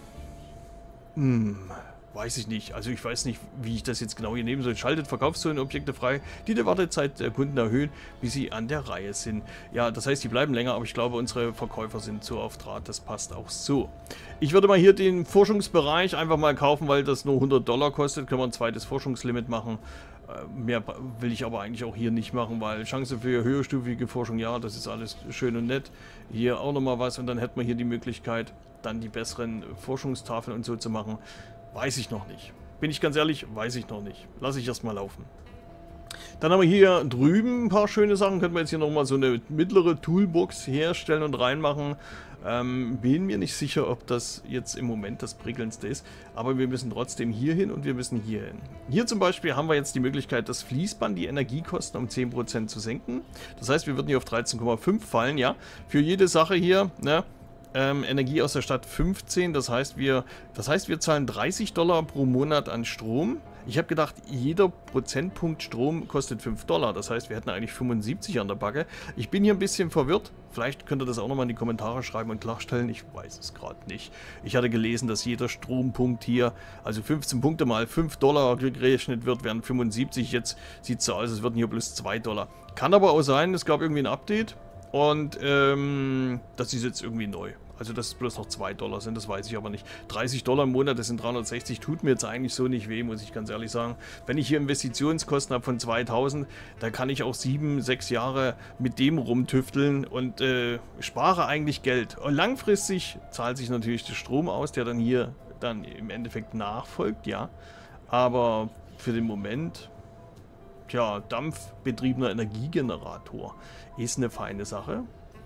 Hm. Weiß ich nicht. Also ich weiß nicht, wie ich das jetzt genau hier nehmen soll. Schaltet Verkaufszonenobjekte frei, die die Wartezeit der Kunden erhöhen, bis sie an der Reihe sind. Ja, das heißt, die bleiben länger, aber ich glaube, unsere Verkäufer sind so auf Draht. Das passt auch so. Ich würde mal hier den Forschungsbereich einfach mal kaufen, weil das nur hundert Dollar kostet. Können wir ein zweites Forschungslimit machen. Mehr will ich aber eigentlich auch hier nicht machen, weil Chance für höherstufige Forschung, ja, das ist alles schön und nett. Hier auch nochmal was und dann hätten wir hier die Möglichkeit, dann die besseren Forschungstafeln und so zu machen. Weiß ich noch nicht. Bin ich ganz ehrlich, weiß ich noch nicht. Lasse ich erstmal laufen. Dann haben wir hier drüben ein paar schöne Sachen. Könnten wir jetzt hier nochmal so eine mittlere Toolbox herstellen und reinmachen. Ähm, bin mir nicht sicher, ob das jetzt im Moment das prickelndste ist. Aber wir müssen trotzdem hier hin und wir müssen hier hin. Hier zum Beispiel haben wir jetzt die Möglichkeit, das Fließband, die Energiekosten um zehn Prozent zu senken. Das heißt, wir würden hier auf dreizehn Komma fünf fallen, ja. Für jede Sache hier, ne? Ähm, Energie aus der Stadt fünfzehn, das heißt, wir, das heißt, wir zahlen dreißig Dollar pro Monat an Strom. Ich habe gedacht, jeder Prozentpunkt Strom kostet fünf Dollar, das heißt, wir hätten eigentlich fünfundsiebzig an der Backe. Ich bin hier ein bisschen verwirrt, vielleicht könnt ihr das auch nochmal in die Kommentare schreiben und klarstellen, ich weiß es gerade nicht. Ich hatte gelesen, dass jeder Strompunkt hier, also fünfzehn Punkte mal fünf Dollar gerechnet wird, wären fünfundsiebzig, jetzt sieht es so aus, es würden hier plus zwei Dollar. Kann aber auch sein, es gab irgendwie ein Update und ähm, das ist jetzt irgendwie neu. Also dass es bloß noch zwei Dollar sind, das weiß ich aber nicht. dreißig Dollar im Monat, das sind dreihundertsechzig, tut mir jetzt eigentlich so nicht weh, muss ich ganz ehrlich sagen. Wenn ich hier Investitionskosten habe von zweitausend, da kann ich auch sieben, sechs Jahre mit dem rumtüfteln und äh, spare eigentlich Geld. Und langfristig zahlt sich natürlich der Strom aus, der dann hier dann im Endeffekt nachfolgt, ja. Aber für den Moment, tja, dampfbetriebener Energiegenerator ist eine feine Sache.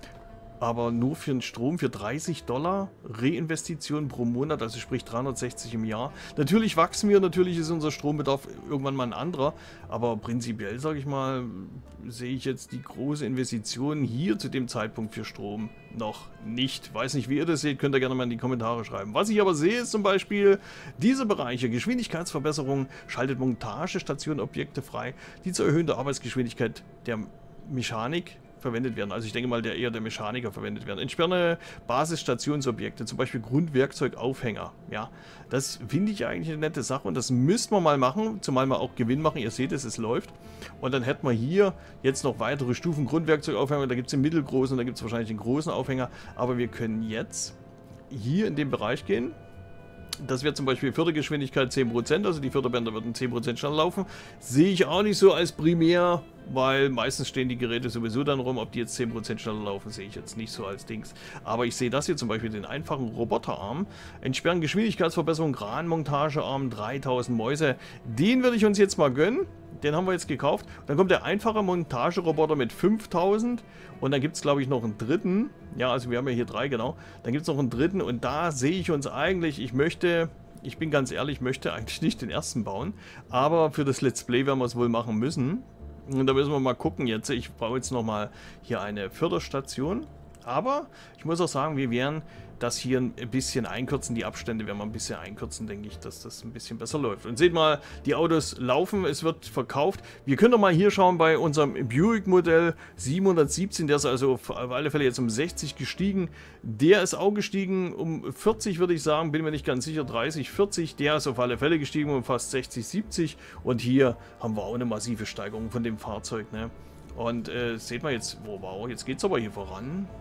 Aber nur für den Strom für dreißig Dollar Reinvestition pro Monat, also sprich dreihundertsechzig im Jahr. Natürlich wachsen wir, natürlich ist unser Strombedarf irgendwann mal ein anderer, aber prinzipiell, sage ich mal, sehe ich jetzt die große Investition hier zu dem Zeitpunkt für Strom noch nicht. Weiß nicht, wie ihr das seht, könnt ihr gerne mal in die Kommentare schreiben. Was ich aber sehe, ist zum Beispiel diese Bereiche: Geschwindigkeitsverbesserung, schaltet Montagestation-Objekte frei, die zur Erhöhung der Arbeitsgeschwindigkeit der Mechanik verwendet werden. Also ich denke mal, der eher der Mechaniker verwendet werden. Entsperre Basisstationsobjekte, zum Beispiel Grundwerkzeugaufhänger. Ja, das finde ich eigentlich eine nette Sache und das müssten wir mal machen, zumal wir auch Gewinn machen. Ihr seht es, es läuft. Und dann hätten wir hier jetzt noch weitere Stufen Grundwerkzeugaufhänger. Da gibt es den mittelgroßen und da gibt es wahrscheinlich den großen Aufhänger. Aber wir können jetzt hier in den Bereich gehen. Das wäre zum Beispiel Fördergeschwindigkeit zehn Prozent, also die Förderbänder würden zehn Prozent schneller laufen. Sehe ich auch nicht so als primär, weil meistens stehen die Geräte sowieso dann rum. Ob die jetzt zehn Prozent schneller laufen, sehe ich jetzt nicht so als Dings. Aber ich sehe das hier zum Beispiel, den einfachen Roboterarm. Entsperren Geschwindigkeitsverbesserung, Kranmontagearm, dreitausend Mäuse. Den würde ich uns jetzt mal gönnen. Den haben wir jetzt gekauft. Dann kommt der einfache Montageroboter mit fünftausend. Und dann gibt es, glaube ich, noch einen dritten. Ja, also wir haben ja hier drei, genau. Dann gibt es noch einen dritten. Und da sehe ich uns eigentlich, ich möchte, ich bin ganz ehrlich, ich möchte eigentlich nicht den ersten bauen. Aber für das Let's Play werden wir es wohl machen müssen. Und da müssen wir mal gucken jetzt. Ich baue jetzt nochmal hier eine Förderstation. Aber ich muss auch sagen, wir werden das hier ein bisschen einkürzen, die Abstände werden wir ein bisschen einkürzen, denke ich, dass das ein bisschen besser läuft. Und seht mal, die Autos laufen, es wird verkauft. Wir können doch mal hier schauen bei unserem Buick-Modell siebenhundertsiebzehn, der ist also auf alle Fälle jetzt um sechzig gestiegen. Der ist auch gestiegen um vierzig, würde ich sagen, bin mir nicht ganz sicher, dreißig, vierzig. Der ist auf alle Fälle gestiegen um fast sechzig, siebzig. Und hier haben wir auch eine massive Steigerung von dem Fahrzeug, ne? Und äh, seht mal jetzt, oh, wow, jetzt geht es aber hier voran.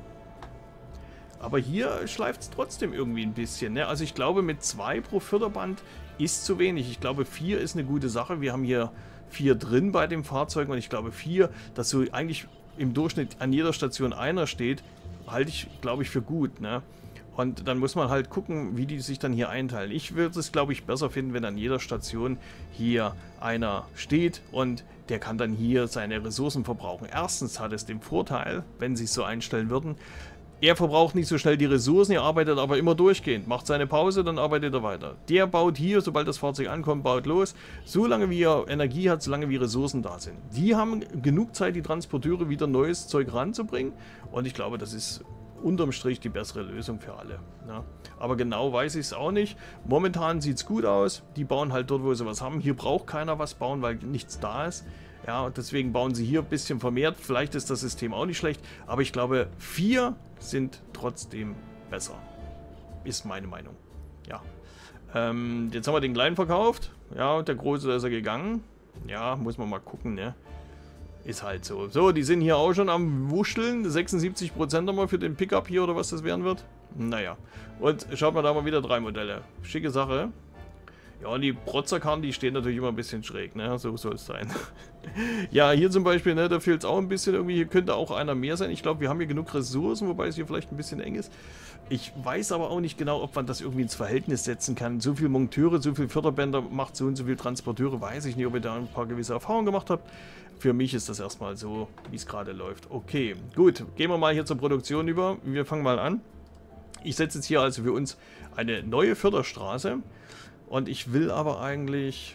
Aber hier schleift es trotzdem irgendwie ein bisschen, ne? Also ich glaube, mit zwei pro Förderband ist zu wenig. Ich glaube, vier ist eine gute Sache. Wir haben hier vier drin bei dem Fahrzeug und ich glaube, vier, dass so eigentlich im Durchschnitt an jeder Station einer steht, halte ich, glaube ich, für gut, ne? Und dann muss man halt gucken, wie die sich dann hier einteilen. Ich würde es, glaube ich, besser finden, wenn an jeder Station hier einer steht und der kann dann hier seine Ressourcen verbrauchen. Erstens hat es den Vorteil, wenn sie es so einstellen würden, er verbraucht nicht so schnell die Ressourcen, er arbeitet aber immer durchgehend, macht seine Pause, dann arbeitet er weiter. Der baut hier, sobald das Fahrzeug ankommt, baut los, solange wie er Energie hat, solange wie Ressourcen da sind. Die haben genug Zeit, die Transporteure wieder neues Zeug ranzubringen und ich glaube, das ist unterm Strich die bessere Lösung für alle. Ja. Aber genau weiß ich es auch nicht. Momentan sieht es gut aus, die bauen halt dort, wo sie was haben. Hier braucht keiner was bauen, weil nichts da ist. Ja, und deswegen bauen sie hier ein bisschen vermehrt. Vielleicht ist das System auch nicht schlecht, aber ich glaube, vier sind trotzdem besser. Ist meine Meinung. Ja. Ähm, jetzt haben wir den kleinen verkauft. Ja, und der große, da ist er gegangen. Ja, muss man mal gucken, ne? Ist halt so. So, die sind hier auch schon am Wuscheln. sechsundsiebzig Prozent nochmal für den Pickup hier oder was das werden wird. Naja. Und schaut mal, da mal wieder drei Modelle. Schicke Sache. Ja, und die Protzerkarren, die stehen natürlich immer ein bisschen schräg, ne? So soll es sein. Ja, hier zum Beispiel, ne, da fehlt es auch ein bisschen irgendwie. Hier könnte auch einer mehr sein. Ich glaube, wir haben hier genug Ressourcen, wobei es hier vielleicht ein bisschen eng ist. Ich weiß aber auch nicht genau, ob man das irgendwie ins Verhältnis setzen kann. So viel Monteure, so viel Förderbänder macht so und so viel Transporteure. Weiß ich nicht, ob ihr da ein paar gewisse Erfahrungen gemacht habt. Für mich ist das erstmal so, wie es gerade läuft. Okay, gut. Gehen wir mal hier zur Produktion über. Wir fangen mal an. Ich setze jetzt hier also für uns eine neue Förderstraße. Und ich will aber eigentlich...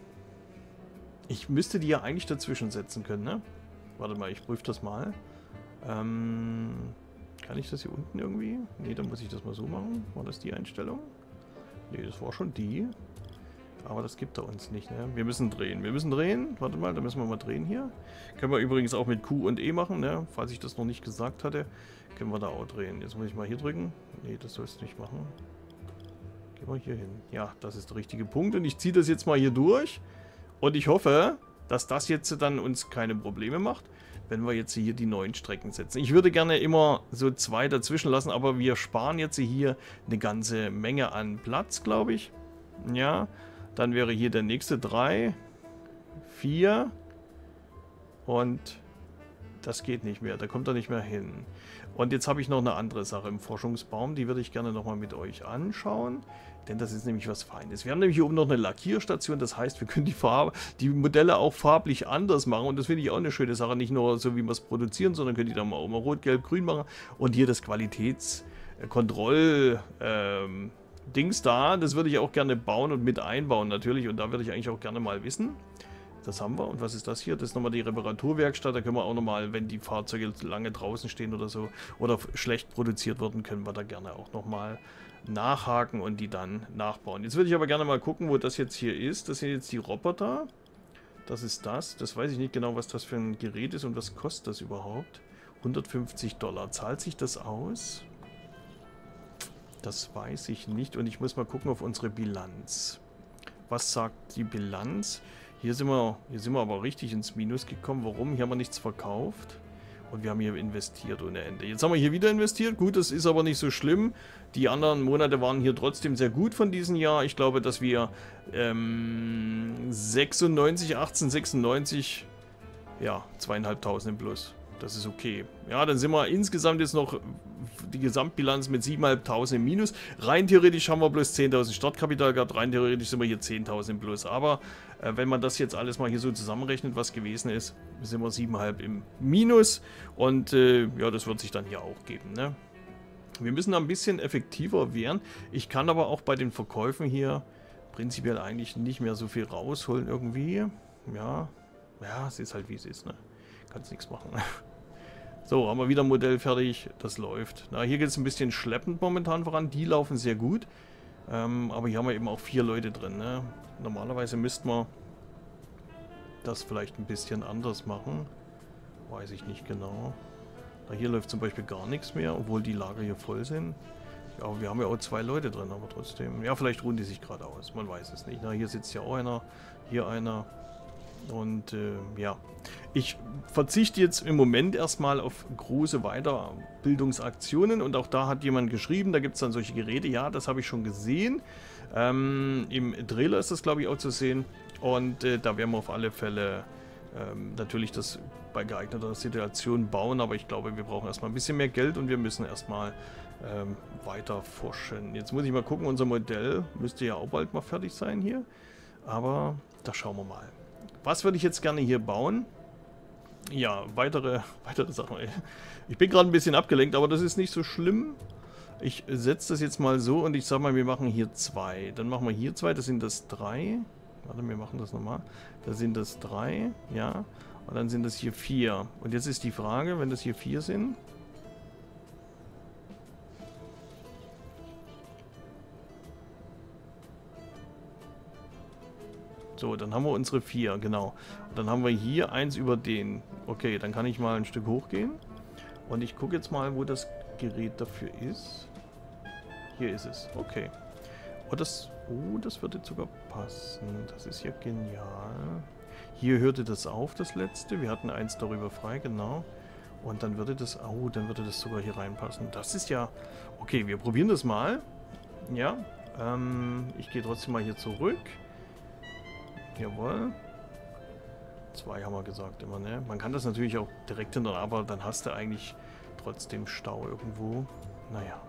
Ich müsste die ja eigentlich dazwischen setzen können, ne? Warte mal, ich prüfe das mal. Ähm, kann ich das hier unten irgendwie? Ne, dann muss ich das mal so machen. War das die Einstellung? Ne, das war schon die. Aber das gibt er uns nicht, ne? Wir müssen drehen. Wir müssen drehen. Warte mal, da müssen wir mal drehen hier. Können wir übrigens auch mit Q und E machen, ne? Falls ich das noch nicht gesagt hatte, können wir da auch drehen. Jetzt muss ich mal hier drücken. Ne, das sollst du nicht machen. Gehen wir hier hin. Ja, das ist der richtige Punkt. Und ich ziehe das jetzt mal hier durch. Und ich hoffe, dass das jetzt dann uns keine Probleme macht, wenn wir jetzt hier die neuen Strecken setzen. Ich würde gerne immer so zwei dazwischen lassen, aber wir sparen jetzt hier eine ganze Menge an Platz, glaube ich. Ja, dann wäre hier der nächste drei, vier und das geht nicht mehr, da kommt er nicht mehr hin. Und jetzt habe ich noch eine andere Sache im Forschungsbaum, die würde ich gerne nochmal mit euch anschauen, denn das ist nämlich was Feines. Wir haben nämlich hier oben noch eine Lackierstation, das heißt, wir können die Farbe, die Modelle auch farblich anders machen und das finde ich auch eine schöne Sache, nicht nur so wie wir es produzieren, sondern können die dann auch mal rot, gelb, grün machen und hier das Qualitätskontroll ähm, Dings da, das würde ich auch gerne bauen und mit einbauen natürlich und da würde ich eigentlich auch gerne mal wissen. Das haben wir. Und was ist das hier? Das ist nochmal die Reparaturwerkstatt. Da können wir auch nochmal, wenn die Fahrzeuge lange draußen stehen oder so oder schlecht produziert wurden, können wir da gerne auch nochmal nachhaken und die dann nachbauen. Jetzt würde ich aber gerne mal gucken, wo das jetzt hier ist. Das sind jetzt die Roboter. Das ist das. Das weiß ich nicht genau, was das für ein Gerät ist und was kostet das überhaupt. hundertfünfzig Dollar. Zahlt sich das aus? Das weiß ich nicht. Und ich muss mal gucken auf unsere Bilanz. Was sagt die Bilanz? Hier sind wir, hier sind wir aber richtig ins Minus gekommen. Warum? Hier haben wir nichts verkauft. Und wir haben hier investiert ohne Ende. Jetzt haben wir hier wieder investiert. Gut, das ist aber nicht so schlimm. Die anderen Monate waren hier trotzdem sehr gut von diesem Jahr. Ich glaube, dass wir ähm, sechsundneunzig, achtzehnhundertsechsundneunzig, ja, zweieinhalbtausend im Plus. Das ist okay. Ja, dann sind wir insgesamt jetzt noch die Gesamtbilanz mit siebentausendfünfhundert im Minus. Rein theoretisch haben wir bloß zehntausend Startkapital gehabt. Rein theoretisch sind wir hier zehntausend im Plus. Aber äh, wenn man das jetzt alles mal hier so zusammenrechnet, was gewesen ist, sind wir siebeneinhalb im Minus. Und äh, ja, das wird sich dann hier auch geben, ne? Wir müssen da ein bisschen effektiver werden. Ich kann aber auch bei den Verkäufen hier prinzipiell eigentlich nicht mehr so viel rausholen irgendwie. Ja, ja, es ist halt wie es ist, ne? Kannst nichts machen. So, haben wir wieder ein Modell fertig. Das läuft. Na, hier geht es ein bisschen schleppend momentan voran. Die laufen sehr gut. Ähm, aber hier haben wir eben auch vier Leute drin. Ne? Normalerweise müssten wir das vielleicht ein bisschen anders machen. Weiß ich nicht genau. Na, hier läuft zum Beispiel gar nichts mehr, obwohl die Lager hier voll sind. Ja, aber wir haben ja auch zwei Leute drin, aber trotzdem. Ja, vielleicht ruhen die sich gerade aus. Man weiß es nicht. Na, hier sitzt ja auch einer. Hier einer. Und äh, ja, ich verzichte jetzt im Moment erstmal auf große Weiterbildungsaktionen und auch da hat jemand geschrieben, da gibt es dann solche Geräte, ja, das habe ich schon gesehen. Ähm, im Trailer ist das, glaube ich, auch zu sehen und äh, da werden wir auf alle Fälle ähm, natürlich das bei geeigneter Situation bauen, aber ich glaube, wir brauchen erstmal ein bisschen mehr Geld und wir müssen erstmal ähm, weiter forschen. Jetzt muss ich mal gucken, unser Modell müsste ja auch bald mal fertig sein hier, aber da schauen wir mal. Was würde ich jetzt gerne hier bauen? Ja, weitere, weitere Sachen. Ich bin gerade ein bisschen abgelenkt, aber das ist nicht so schlimm. Ich setze das jetzt mal so und ich sage mal, wir machen hier zwei. Dann machen wir hier zwei, das sind das drei. Warte, wir machen das nochmal. Da sind das drei, ja. Und dann sind das hier vier. Und jetzt ist die Frage, wenn das hier vier sind. So, dann haben wir unsere vier, genau. Und dann haben wir hier eins über den. Okay, dann kann ich mal ein Stück hochgehen. Und ich gucke jetzt mal, wo das Gerät dafür ist. Hier ist es. Okay. Oh, das, oh, das würde jetzt sogar passen. Das ist ja genial. Hier hörte das auf, das letzte. Wir hatten eins darüber frei, genau. Und dann würde das, oh, dann würde das sogar hier reinpassen. Das ist ja, okay, wir probieren das mal. Ja, ähm, ich gehe trotzdem mal hier zurück. Jawohl. Zwei haben wir gesagt immer, ne? Man kann das natürlich auch direkt hinter, aber dann hast du eigentlich trotzdem Stau irgendwo. Naja.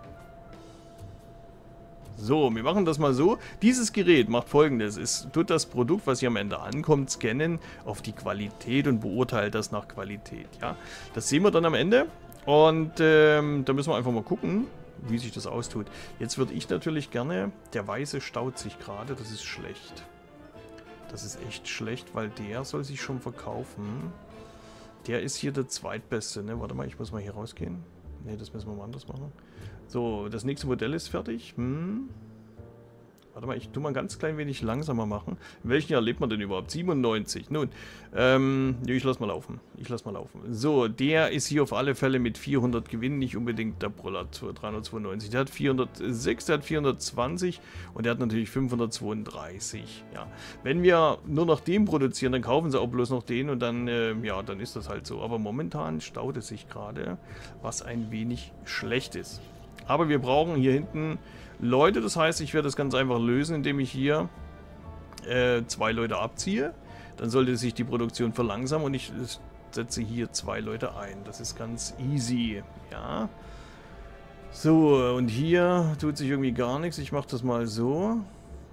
So, wir machen das mal so. Dieses Gerät macht Folgendes. Es tut das Produkt, was hier am Ende ankommt, scannen auf die Qualität und beurteilt das nach Qualität. Ja, das sehen wir dann am Ende. Und ähm, da müssen wir einfach mal gucken, wie sich das austut. Jetzt würde ich natürlich gerne... Der Weiße staut sich gerade, das ist schlecht. Das ist echt schlecht, weil der soll sich schon verkaufen. Der ist hier der zweitbeste, ne? Warte mal, ich muss mal hier rausgehen. Ne, das müssen wir mal anders machen. So, das nächste Modell ist fertig. Hm. Warte mal, ich tue mal ein ganz klein wenig langsamer machen. In welchem Jahr lebt man denn überhaupt? siebenundneunzig. Nun, ähm, ich lass mal laufen. Ich lass mal laufen. So, der ist hier auf alle Fälle mit vierhundert Gewinn, nicht unbedingt der Brüller dreihundertzweiundneunzig. Der hat vierhundertsechs, der hat vierhundertzwanzig und der hat natürlich fünfhundertzweiunddreißig. Ja, wenn wir nur noch den produzieren, dann kaufen sie auch bloß noch den und dann, äh, ja, dann ist das halt so. Aber momentan staut es sich gerade, was ein wenig schlecht ist. Aber wir brauchen hier hinten Leute, das heißt, ich werde das ganz einfach lösen, indem ich hier äh, zwei Leute abziehe. Dann sollte sich die Produktion verlangsamen und ich setze hier zwei Leute ein. Das ist ganz easy, ja. So, und hier tut sich irgendwie gar nichts. Ich mache das mal so.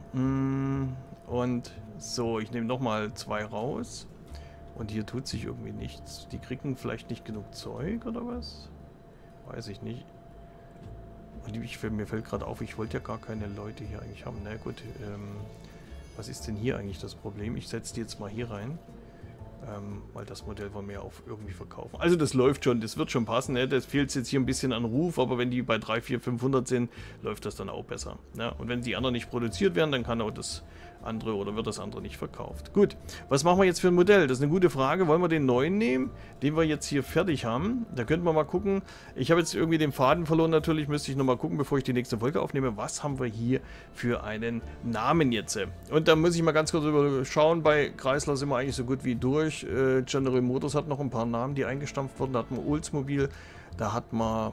Und so, ich nehme nochmal zwei raus. Und hier tut sich irgendwie nichts. Die kriegen vielleicht nicht genug Zeug oder was? Weiß ich nicht. Und ich, mir fällt gerade auf, ich wollte ja gar keine Leute hier eigentlich haben. Na gut, ähm, was ist denn hier eigentlich das Problem? Ich setze die jetzt mal hier rein. Ähm, weil das Modell wollen wir ja auch irgendwie verkaufen. Also das läuft schon, das wird schon passen. Ne? Das fehlt jetzt hier ein bisschen an Ruf, aber wenn die bei drei, vier, fünfhundert sind, läuft das dann auch besser. Ne? Und wenn die anderen nicht produziert werden, dann kann auch das andere oder wird das andere nicht verkauft. Gut, was machen wir jetzt für ein Modell? Das ist eine gute Frage. Wollen wir den neuen nehmen, den wir jetzt hier fertig haben? Da könnten wir mal gucken. Ich habe jetzt irgendwie den Faden verloren natürlich. Müsste ich nochmal gucken, bevor ich die nächste Folge aufnehme. Was haben wir hier für einen Namen jetzt? Und da muss ich mal ganz kurz schauen. Bei Chrysler sind wir eigentlich so gut wie durch. Äh, General Motors hat noch ein paar Namen, die eingestampft wurden. Da hat man Oldsmobile. Da hat man...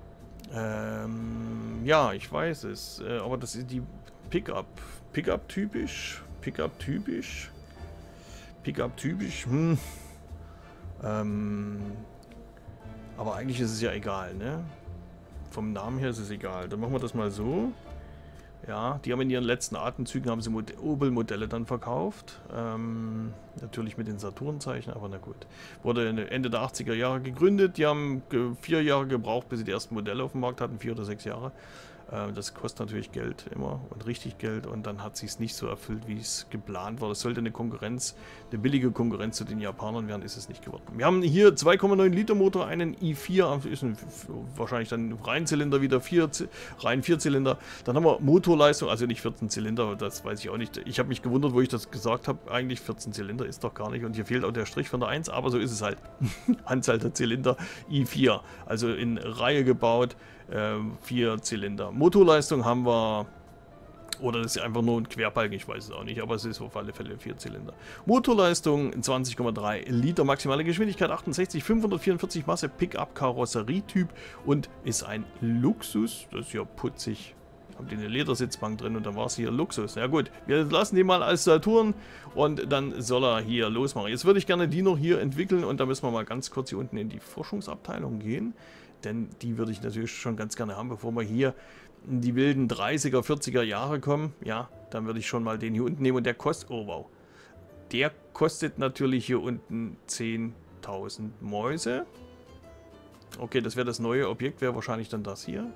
Ähm, ja, ich weiß es. Äh, aber das ist die Pickup. Pickup typisch. Pickup typisch. Pickup typisch. Hm. Ähm, aber eigentlich ist es ja egal, ne? Vom Namen her ist es egal. Dann machen wir das mal so. Ja, die haben in ihren letzten Atemzügen haben sie Opel-Modelle dann verkauft. Ähm, natürlich mit den Saturn-Zeichen, aber na gut. Wurde Ende der achtziger Jahre gegründet. Die haben vier Jahre gebraucht, bis sie die ersten Modelle auf dem Markt hatten. Vier oder sechs Jahre. Äh, das kostet natürlich Geld immer und richtig Geld und dann hat sich es nicht so erfüllt, wie es geplant war. Das sollte eine Konkurrenz, eine billige Konkurrenz zu den Japanern werden, ist es nicht geworden. Wir haben hier zwei Komma neun Liter Motor, einen i vier, ist ein, wahrscheinlich dann Reihenzylinder wieder, vier, rein Vierzylinder. Dann haben wir Motorleistung, also nicht vierzehn Zylinder, das weiß ich auch nicht. Ich habe mich gewundert, wo ich das gesagt habe. Eigentlich vierzehn Zylinder ist doch gar nicht und hier fehlt auch der Strich von der eins, aber so ist es halt. Anzahl der Zylinder i vier, also in Reihe gebaut, äh, vier Zylinder. Motorleistung haben wir, oder das ist einfach nur ein Querbalken, ich weiß es auch nicht, aber es ist auf alle Fälle vier Zylinder. Motorleistung zwanzig Komma drei Liter, maximale Geschwindigkeit achtundsechzig, fünfhundertvierundvierzig Masse, Pickup, Karosserietyp und ist ein Luxus, das ist ja putzig. Haben die eine Ledersitzbank drin und dann war es hier Luxus. Ja gut, wir lassen den mal als Saturn und dann soll er hier losmachen. Jetzt würde ich gerne die noch hier entwickeln und da müssen wir mal ganz kurz hier unten in die Forschungsabteilung gehen. Denn die würde ich natürlich schon ganz gerne haben, bevor wir hier in die wilden dreißiger, vierziger Jahre kommen. Ja, dann würde ich schon mal den hier unten nehmen und der kostet, oh wow, der kostet natürlich hier unten zehntausend Mäuse. Okay, das wäre das neue Objekt, wäre wahrscheinlich dann das hier.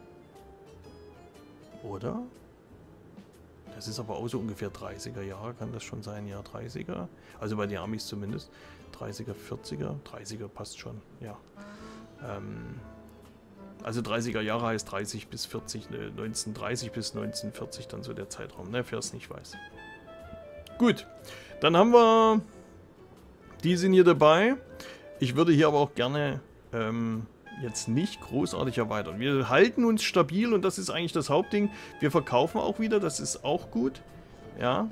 Oder? Das ist aber auch so ungefähr dreißiger Jahre, kann das schon sein, ja, dreißiger. Also bei den Amis zumindest. dreißiger, vierziger, dreißiger passt schon, ja. Ähm, also dreißiger Jahre heißt dreißig bis vierzig, ne, neunzehnhundertdreißig bis neunzehnhundertvierzig, dann so der Zeitraum, ne, wer es nicht weiß. Gut, dann haben wir, die sind hier dabei. Ich würde hier aber auch gerne ähm, jetzt nicht großartig erweitern. Wir halten uns stabil und das ist eigentlich das Hauptding. Wir verkaufen auch wieder, das ist auch gut. Ja.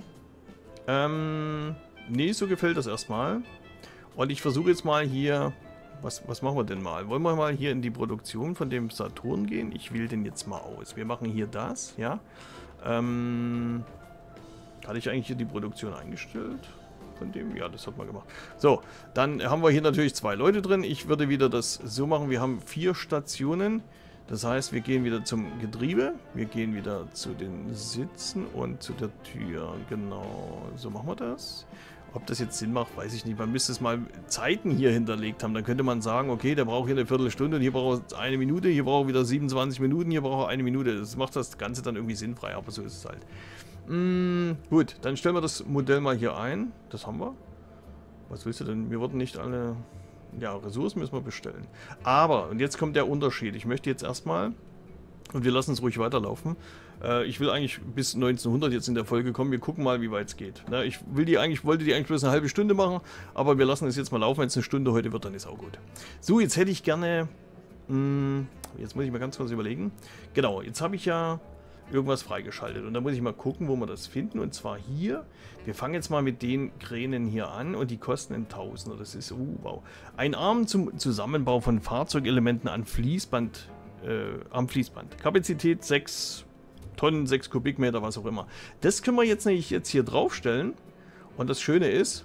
Ähm, nee, so gefällt das erstmal. Und ich versuche jetzt mal hier, was, was machen wir denn mal? Wollen wir mal hier in die Produktion von dem Saturn gehen? Ich wähle den jetzt mal aus. Wir machen hier das, ja. Ähm, hatte ich eigentlich hier die Produktion eingestellt? Von dem? Ja, das hat man gemacht. So, dann haben wir hier natürlich zwei Leute drin. Ich würde wieder das so machen. Wir haben vier Stationen. Das heißt, wir gehen wieder zum Getriebe. Wir gehen wieder zu den Sitzen und zu der Tür. Genau, so machen wir das. Ob das jetzt Sinn macht, weiß ich nicht. Man müsste es mal Zeiten hier hinterlegt haben. Dann könnte man sagen, okay, der braucht hier eine Viertelstunde und hier braucht er eine Minute. Hier braucht er wieder siebenundzwanzig Minuten. Hier braucht er eine Minute. Das macht das Ganze dann irgendwie sinnfrei. Aber so ist es halt. Mm, gut, dann stellen wir das Modell mal hier ein. Das haben wir. Was willst du denn? Wir wurden nicht alle... Ja, Ressourcen müssen wir bestellen. Aber, und jetzt kommt der Unterschied. Ich möchte jetzt erstmal, und wir lassen es ruhig weiterlaufen, äh, ich will eigentlich bis neunzehnhundert jetzt in der Folge kommen. Wir gucken mal, wie weit es geht. Na, ich will die eigentlich, wollte die eigentlich bloß eine halbe Stunde machen, aber wir lassen es jetzt mal laufen. Wenn es eine Stunde heute wird, dann ist auch gut. So, jetzt hätte ich gerne... Mh, jetzt muss ich mal ganz kurz überlegen. Genau, jetzt habe ich ja... irgendwas freigeschaltet. Und da muss ich mal gucken, wo wir das finden. Und zwar hier. Wir fangen jetzt mal mit den Kränen hier an und die kosten ein Tausender. Das ist, uh, wow. Ein Arm zum Zusammenbau von Fahrzeugelementen an Fließband, äh, am Fließband. Kapazität sechs Tonnen, sechs Kubikmeter, was auch immer. Das können wir jetzt nämlich jetzt hier draufstellen. Und das Schöne ist,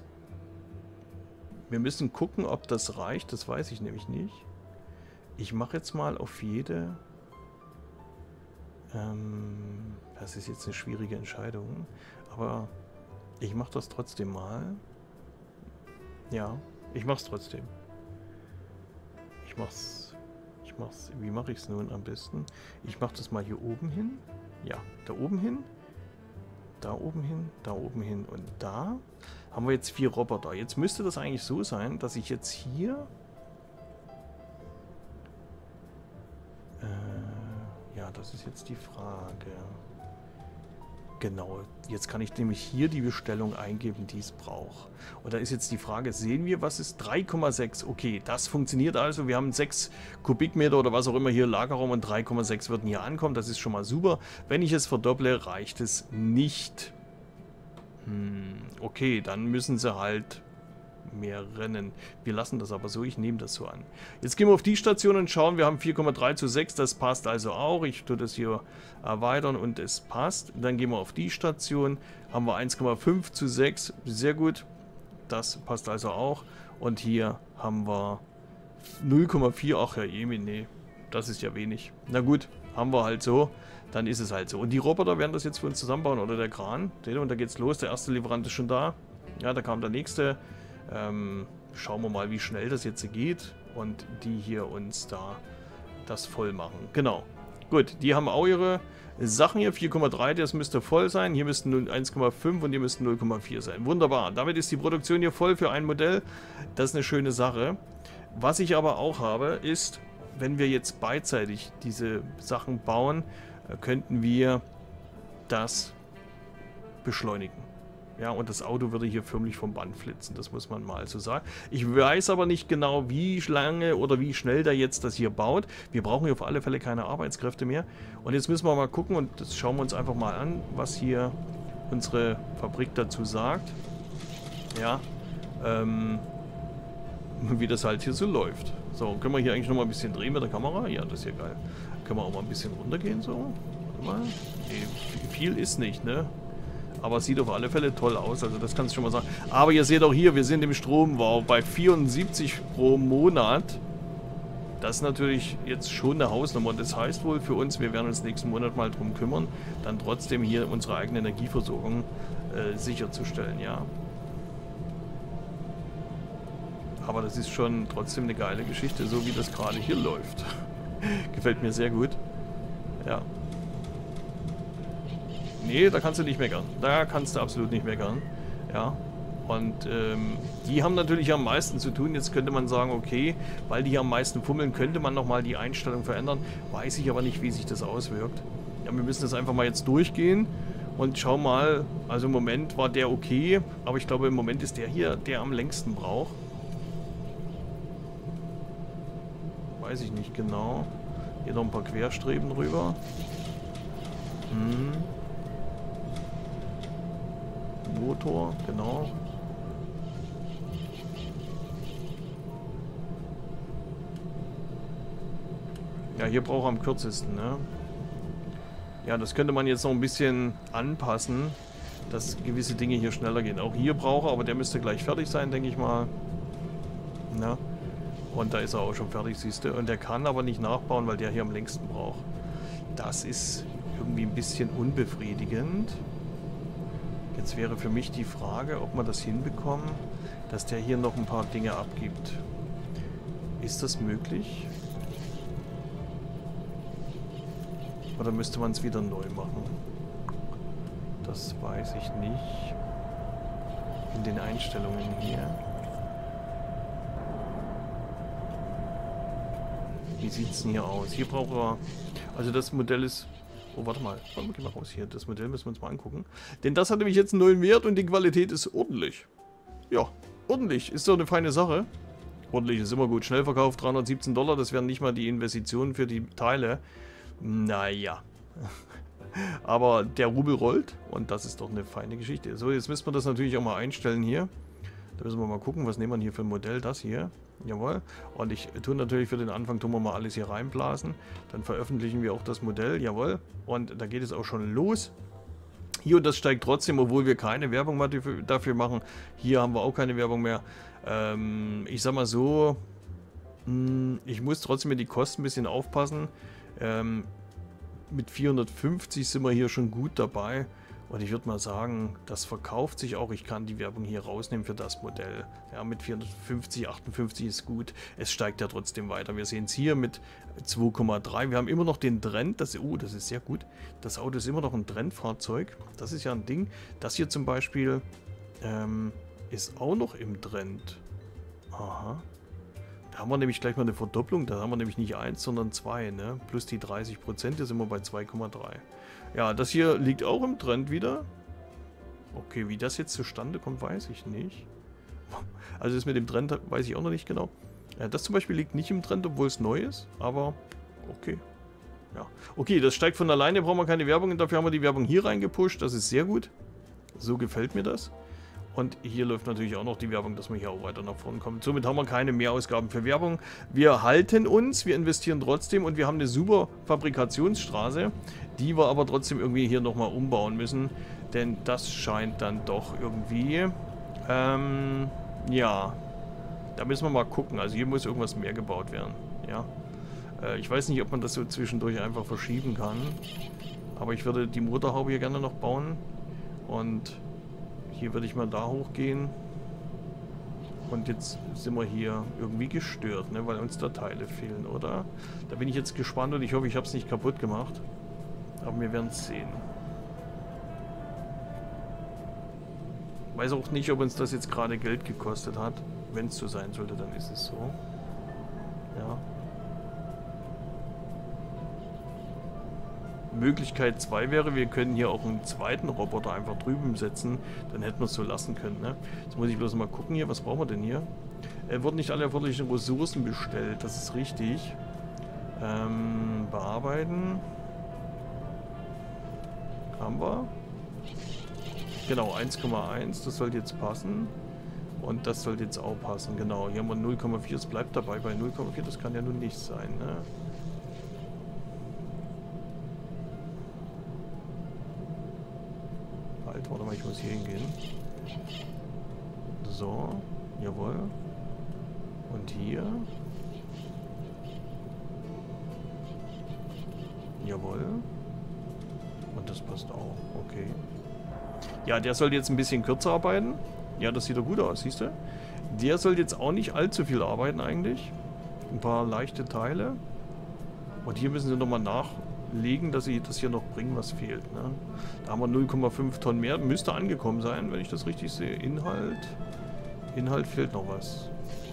wir müssen gucken, ob das reicht. Das weiß ich nämlich nicht. Ich mache jetzt mal auf jede... Das ist jetzt eine schwierige Entscheidung, aber ich mache das trotzdem mal. Ja, ich mache es trotzdem. Ich mach's, ich mach's, wie mache ich es nun am besten? Ich mache das mal hier oben hin. Ja, da oben hin, da oben hin, da oben hin und da haben wir jetzt vier Roboter. Jetzt müsste das eigentlich so sein, dass ich jetzt hier... Ja, das ist jetzt die Frage. Genau, jetzt kann ich nämlich hier die Bestellung eingeben, die es braucht. Und da ist jetzt die Frage, sehen wir, was ist drei Komma sechs? Okay, das funktioniert also. Wir haben sechs Kubikmeter oder was auch immer hier Lagerraum und drei Komma sechs würden hier ankommen. Das ist schon mal super. Wenn ich es verdopple, reicht es nicht. Hm, okay, dann müssen sie halt... mehr rennen. Wir lassen das aber so, ich nehme das so an. Jetzt gehen wir auf die Station und schauen, wir haben vier Komma drei zu sechs, das passt also auch. Ich tue das hier erweitern und es passt. Dann gehen wir auf die Station, haben wir eins Komma fünf zu sechs, sehr gut. Das passt also auch. Und hier haben wir null Komma vier, ach ja, Emi, nee, das ist ja wenig. Na gut, haben wir halt so, dann ist es halt so. Und die Roboter werden das jetzt für uns zusammenbauen, oder der Kran. Und da geht's los, der erste Lieferant ist schon da. Ja, da kam der nächste. Ähm, schauen wir mal, wie schnell das jetzt geht und die hier uns da das voll machen. Genau. Gut, die haben auch ihre Sachen hier. vier Komma drei, das müsste voll sein. Hier müssten eins Komma fünf und hier müssten null Komma vier sein. Wunderbar. Damit ist die Produktion hier voll für ein Modell. Das ist eine schöne Sache. Was ich aber auch habe, ist, wenn wir jetzt beidseitig diese Sachen bauen, könnten wir das beschleunigen. Ja, und das Auto würde hier förmlich vom Band flitzen, das muss man mal so sagen. Ich weiß aber nicht genau, wie lange oder wie schnell der jetzt das hier baut. Wir brauchen hier auf alle Fälle keine Arbeitskräfte mehr. Und jetzt müssen wir mal gucken, und das schauen wir uns einfach mal an, was hier unsere Fabrik dazu sagt. Ja, ähm, wie das halt hier so läuft. So, können wir hier eigentlich noch mal ein bisschen drehen mit der Kamera? Ja, das ist ja geil. Können wir auch mal ein bisschen runtergehen, so? Warte mal. Nee, viel ist nicht, ne? Aber es sieht auf alle Fälle toll aus, also das kannst du schon mal sagen. Aber ihr seht auch hier, wir sind im Stromwau bei vierundsiebzig pro Monat. Das ist natürlich jetzt schon eine Hausnummer. Und das heißt wohl für uns, wir werden uns nächsten Monat mal drum kümmern, dann trotzdem hier unsere eigene Energieversorgung äh, sicherzustellen, ja. Aber das ist schon trotzdem eine geile Geschichte, so wie das gerade hier läuft. Gefällt mir sehr gut. Ja. Nee, da kannst du nicht meckern. Da kannst du absolut nicht meckern. Ja. Und ähm, die haben natürlich am meisten zu tun. Jetzt könnte man sagen, okay, weil die hier am meisten fummeln, könnte man nochmal die Einstellung verändern. Weiß ich aber nicht, wie sich das auswirkt. Ja, wir müssen das einfach mal jetzt durchgehen und schauen mal. Also im Moment war der okay, aber ich glaube im Moment ist der hier, der am längsten braucht. Weiß ich nicht genau. Hier noch ein paar Querstreben drüber. Hm. Motor, genau. Ja, hier braucht er am kürzesten, ne? Ja, das könnte man jetzt noch ein bisschen anpassen, dass gewisse Dinge hier schneller gehen. Auch hier braucht er, aber der müsste gleich fertig sein, denke ich mal. Na? Und da ist er auch schon fertig, siehst du. Und der kann aber nicht nachbauen, weil der hier am längsten braucht. Das ist irgendwie ein bisschen unbefriedigend. Jetzt wäre für mich die Frage, ob wir das hinbekommen, dass der hier noch ein paar Dinge abgibt. Ist das möglich? Oder müsste man es wieder neu machen? Das weiß ich nicht. In den Einstellungen hier. Wie sieht es denn hier aus? Hier braucht er... Also das Modell ist... Oh, warte mal. Warte mal, geh mal raus hier. Das Modell müssen wir uns mal angucken. Denn das hat nämlich jetzt einen neuen Wert und die Qualität ist ordentlich. Ja, ordentlich. Ist doch eine feine Sache. Ordentlich ist immer gut. Schnellverkauf dreihundertsiebzehn Dollar. Das wären nicht mal die Investitionen für die Teile. Naja. Aber der Rubel rollt und das ist doch eine feine Geschichte. So, jetzt müssen wir das natürlich auch mal einstellen hier. Da müssen wir mal gucken, was nehmen wir hier für ein Modell. Das hier. Jawohl. Und ich tue natürlich für den Anfang, tun wir mal alles hier reinblasen. Dann veröffentlichen wir auch das Modell. Jawohl. Und da geht es auch schon los. Hier, und das steigt trotzdem, obwohl wir keine Werbung mehr dafür machen. Hier haben wir auch keine Werbung mehr. Ähm, ich sag mal so, mh, ich muss trotzdem mit die Kosten ein bisschen aufpassen. Ähm, mit vierhundertfünfzig sind wir hier schon gut dabei. Und ich würde mal sagen, das verkauft sich auch. Ich kann die Werbung hier rausnehmen für das Modell. Ja, mit vierhundertfünfzig, achtundfünfzig ist gut. Es steigt ja trotzdem weiter. Wir sehen es hier mit zwei Komma drei. Wir haben immer noch den Trend. Das, oh, das ist sehr gut. Das Auto ist immer noch ein Trendfahrzeug. Das ist ja ein Ding. Das hier zum Beispiel ähm, ist auch noch im Trend. Aha. Da haben wir nämlich gleich mal eine Verdopplung. Da haben wir nämlich nicht eins, sondern zwei. Ne? Plus die dreißig Prozent. Hier sind wir bei zwei Komma drei. Ja, das hier liegt auch im Trend wieder. Okay, wie das jetzt zustande kommt, weiß ich nicht. Also das mit dem Trend weiß ich auch noch nicht genau. Ja, das zum Beispiel liegt nicht im Trend, obwohl es neu ist. Aber okay. Ja. Okay, das steigt von alleine, brauchen wir keine Werbung. Und dafür haben wir die Werbung hier reingepusht. Das ist sehr gut. So gefällt mir das. Und hier läuft natürlich auch noch die Werbung, dass man hier auch weiter nach vorne kommt. Somit haben wir keine Mehrausgaben für Werbung. Wir halten uns, wir investieren trotzdem und wir haben eine super Fabrikationsstraße, die wir aber trotzdem irgendwie hier nochmal umbauen müssen. Denn das scheint dann doch irgendwie... Ähm, ja, da müssen wir mal gucken. Also hier muss irgendwas mehr gebaut werden. Ja, äh, ich weiß nicht, ob man das so zwischendurch einfach verschieben kann. Aber ich würde die Motorhaube hier gerne noch bauen. Und... hier würde ich mal da hochgehen. Und jetzt sind wir hier irgendwie gestört, ne? Weil uns da Teile fehlen, oder? Da bin ich jetzt gespannt und ich hoffe, ich habe es nicht kaputt gemacht. Aber wir werden es sehen. Weiß auch nicht, ob uns das jetzt gerade Geld gekostet hat. Wenn es so sein sollte, dann ist es so. Ja. Möglichkeit zwei wäre, wir können hier auch einen zweiten Roboter einfach drüben setzen. Dann hätten wir es so lassen können, ne? Jetzt muss ich bloß mal gucken hier, was brauchen wir denn hier? Er wurden nicht alle erforderlichen Ressourcen bestellt, das ist richtig. Ähm, bearbeiten. Haben wir. Genau, eins Komma eins, das sollte jetzt passen. Und das sollte jetzt auch passen, genau. Hier haben wir null Komma vier, es bleibt dabei bei null Komma vier, das kann ja nun nicht sein, ne? Halt, warte mal, ich muss hier hingehen. So, jawohl. Und hier. Jawohl. Und das passt auch, okay. Ja, der sollte jetzt ein bisschen kürzer arbeiten. Ja, das sieht doch gut aus, siehst du? Der sollte jetzt auch nicht allzu viel arbeiten eigentlich. Ein paar leichte Teile. Und hier müssen sie nochmal nachlegen, dass sie das hier noch bringen, was fehlt. Ne? Da haben wir null Komma fünf Tonnen mehr. Müsste angekommen sein, wenn ich das richtig sehe. Inhalt. Inhalt fehlt noch was.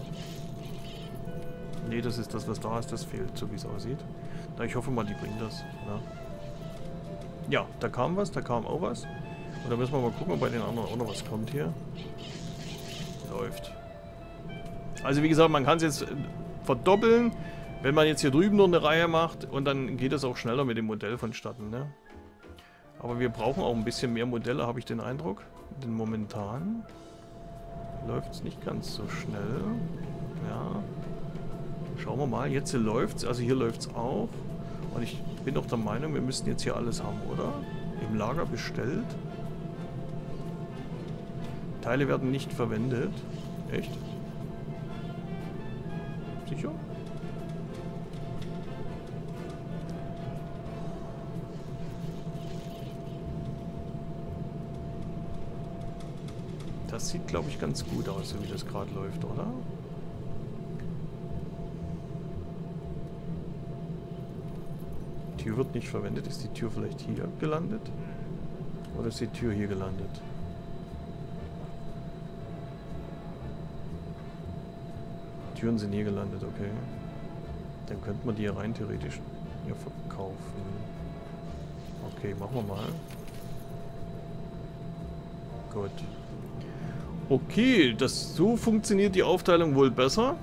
Nee, das ist das, was da ist. Das fehlt, so wie es aussieht. Na, ich hoffe mal, die bringen das. Ne? Ja, da kam was, da kam auch was. Und da müssen wir mal gucken, ob bei den anderen auch noch was kommt hier. Läuft. Also wie gesagt, man kann es jetzt verdoppeln, wenn man jetzt hier drüben noch eine Reihe macht. Und dann geht es auch schneller mit dem Modell vonstatten, ne? Aber wir brauchen auch ein bisschen mehr Modelle, habe ich den Eindruck. Denn momentan läuft es nicht ganz so schnell. Ja. Schauen wir mal, jetzt läuft es. Also hier läuft es auch. Und ich bin auch der Meinung, wir müssten jetzt hier alles haben, oder? Im Lager bestellt. Teile werden nicht verwendet. Echt? Sicher? Das sieht, glaube ich, ganz gut aus, so wie das gerade läuft, oder? Die Tür wird nicht verwendet. Ist die Tür vielleicht hier gelandet? Oder ist die Tür hier gelandet? Türen sind hier gelandet, okay. Dann könnte man die hier rein theoretisch hier verkaufen. Okay, machen wir mal. Gut. Okay, das, so funktioniert die Aufteilung wohl besser.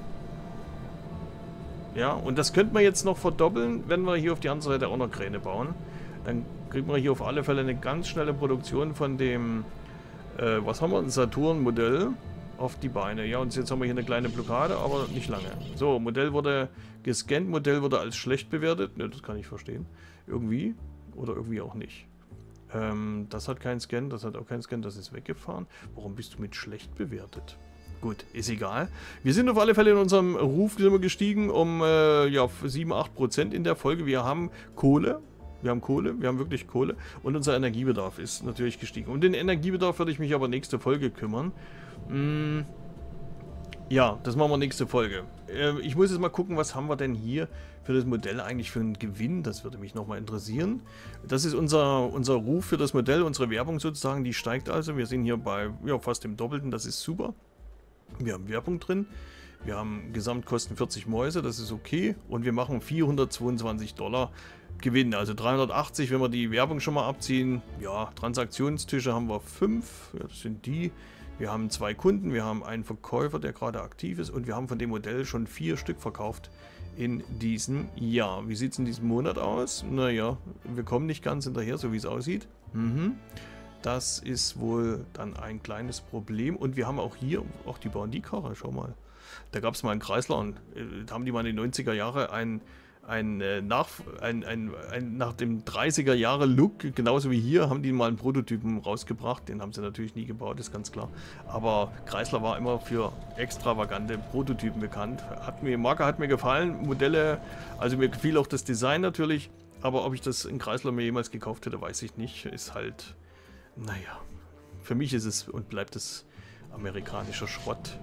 Ja, und das könnte man jetzt noch verdoppeln, wenn wir hier auf die andere Seite auch noch Kräne bauen. Dann kriegen wir hier auf alle Fälle eine ganz schnelle Produktion von dem, äh, was haben wir, ein Saturn-Modell auf die Beine. Ja, und jetzt haben wir hier eine kleine Blockade, aber nicht lange. So, Modell wurde gescannt, Modell wurde als schlecht bewertet. Ne, das kann ich verstehen. Irgendwie oder irgendwie auch nicht. Ähm, das hat keinen Scan, das hat auch keinen Scan, das ist weggefahren. Warum bist du mit schlecht bewertet? Gut, ist egal. Wir sind auf alle Fälle in unserem Ruf gestiegen um äh, ja, sieben, acht Prozent in der Folge. Wir haben Kohle. Wir haben Kohle, wir haben wirklich Kohle. Und unser Energiebedarf ist natürlich gestiegen. Um den Energiebedarf würde ich mich aber nächste Folge kümmern. Hm, ja, das machen wir nächste Folge. Äh, ich muss jetzt mal gucken, was haben wir denn hier für das Modell eigentlich für einen Gewinn. Das würde mich nochmal interessieren. Das ist unser, unser Ruf für das Modell, unsere Werbung sozusagen. Die steigt also. Wir sind hier bei ja, fast dem Doppelten. Das ist super. Wir haben Werbung drin. Wir haben Gesamtkosten vierzig Mäuse, das ist okay. Und wir machen vierhundertzweiundzwanzig Dollar Gewinn. Also dreihundertachtzig, wenn wir die Werbung schon mal abziehen. Ja, Transaktionstische haben wir fünf. Ja, das sind die. Wir haben zwei Kunden. Wir haben einen Verkäufer, der gerade aktiv ist. Und wir haben von dem Modell schon vier Stück verkauft in diesem Jahr. Wie sieht es in diesem Monat aus? Naja, wir kommen nicht ganz hinterher, so wie es aussieht. Mhm. Das ist wohl dann ein kleines Problem. Und wir haben auch hier, auch die bauen die Karre, schau mal. Da gab es mal einen Kreisler und äh, da haben die mal in den neunziger Jahren ein, ein, äh, nach, ein, ein, ein, nach dem dreißiger Jahre Look, genauso wie hier, haben die mal einen Prototypen rausgebracht. Den haben sie natürlich nie gebaut, ist ganz klar. Aber Kreisler war immer für extravagante Prototypen bekannt. Hat mir, Marke hat mir gefallen, Modelle, also mir gefiel auch das Design natürlich. Aber ob ich das in Kreisler mir jemals gekauft hätte, weiß ich nicht. Ist halt... Naja, für mich ist es und bleibt es amerikanischer Schrott.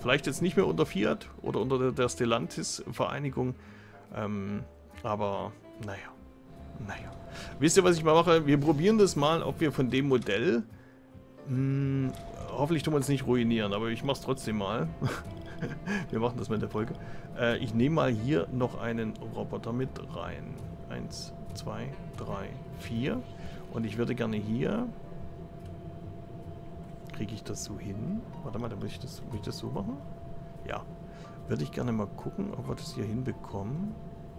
Vielleicht jetzt nicht mehr unter Fiat oder unter der, der Stellantis-Vereinigung. Ähm, aber, naja. Naja. Wisst ihr, was ich mal mache? Wir probieren das mal, ob wir von dem Modell... Mh, hoffentlich tun wir uns nicht ruinieren, aber ich mache es trotzdem mal. Wir machen das mal in der Folge. Äh, ich nehme mal hier noch einen Roboter mit rein. Eins, zwei, drei, vier. Und ich würde gerne hier... Kriege ich das so hin? Warte mal, da muss ich das, muss ich das so machen? Ja. Würde ich gerne mal gucken, ob wir das hier hinbekommen.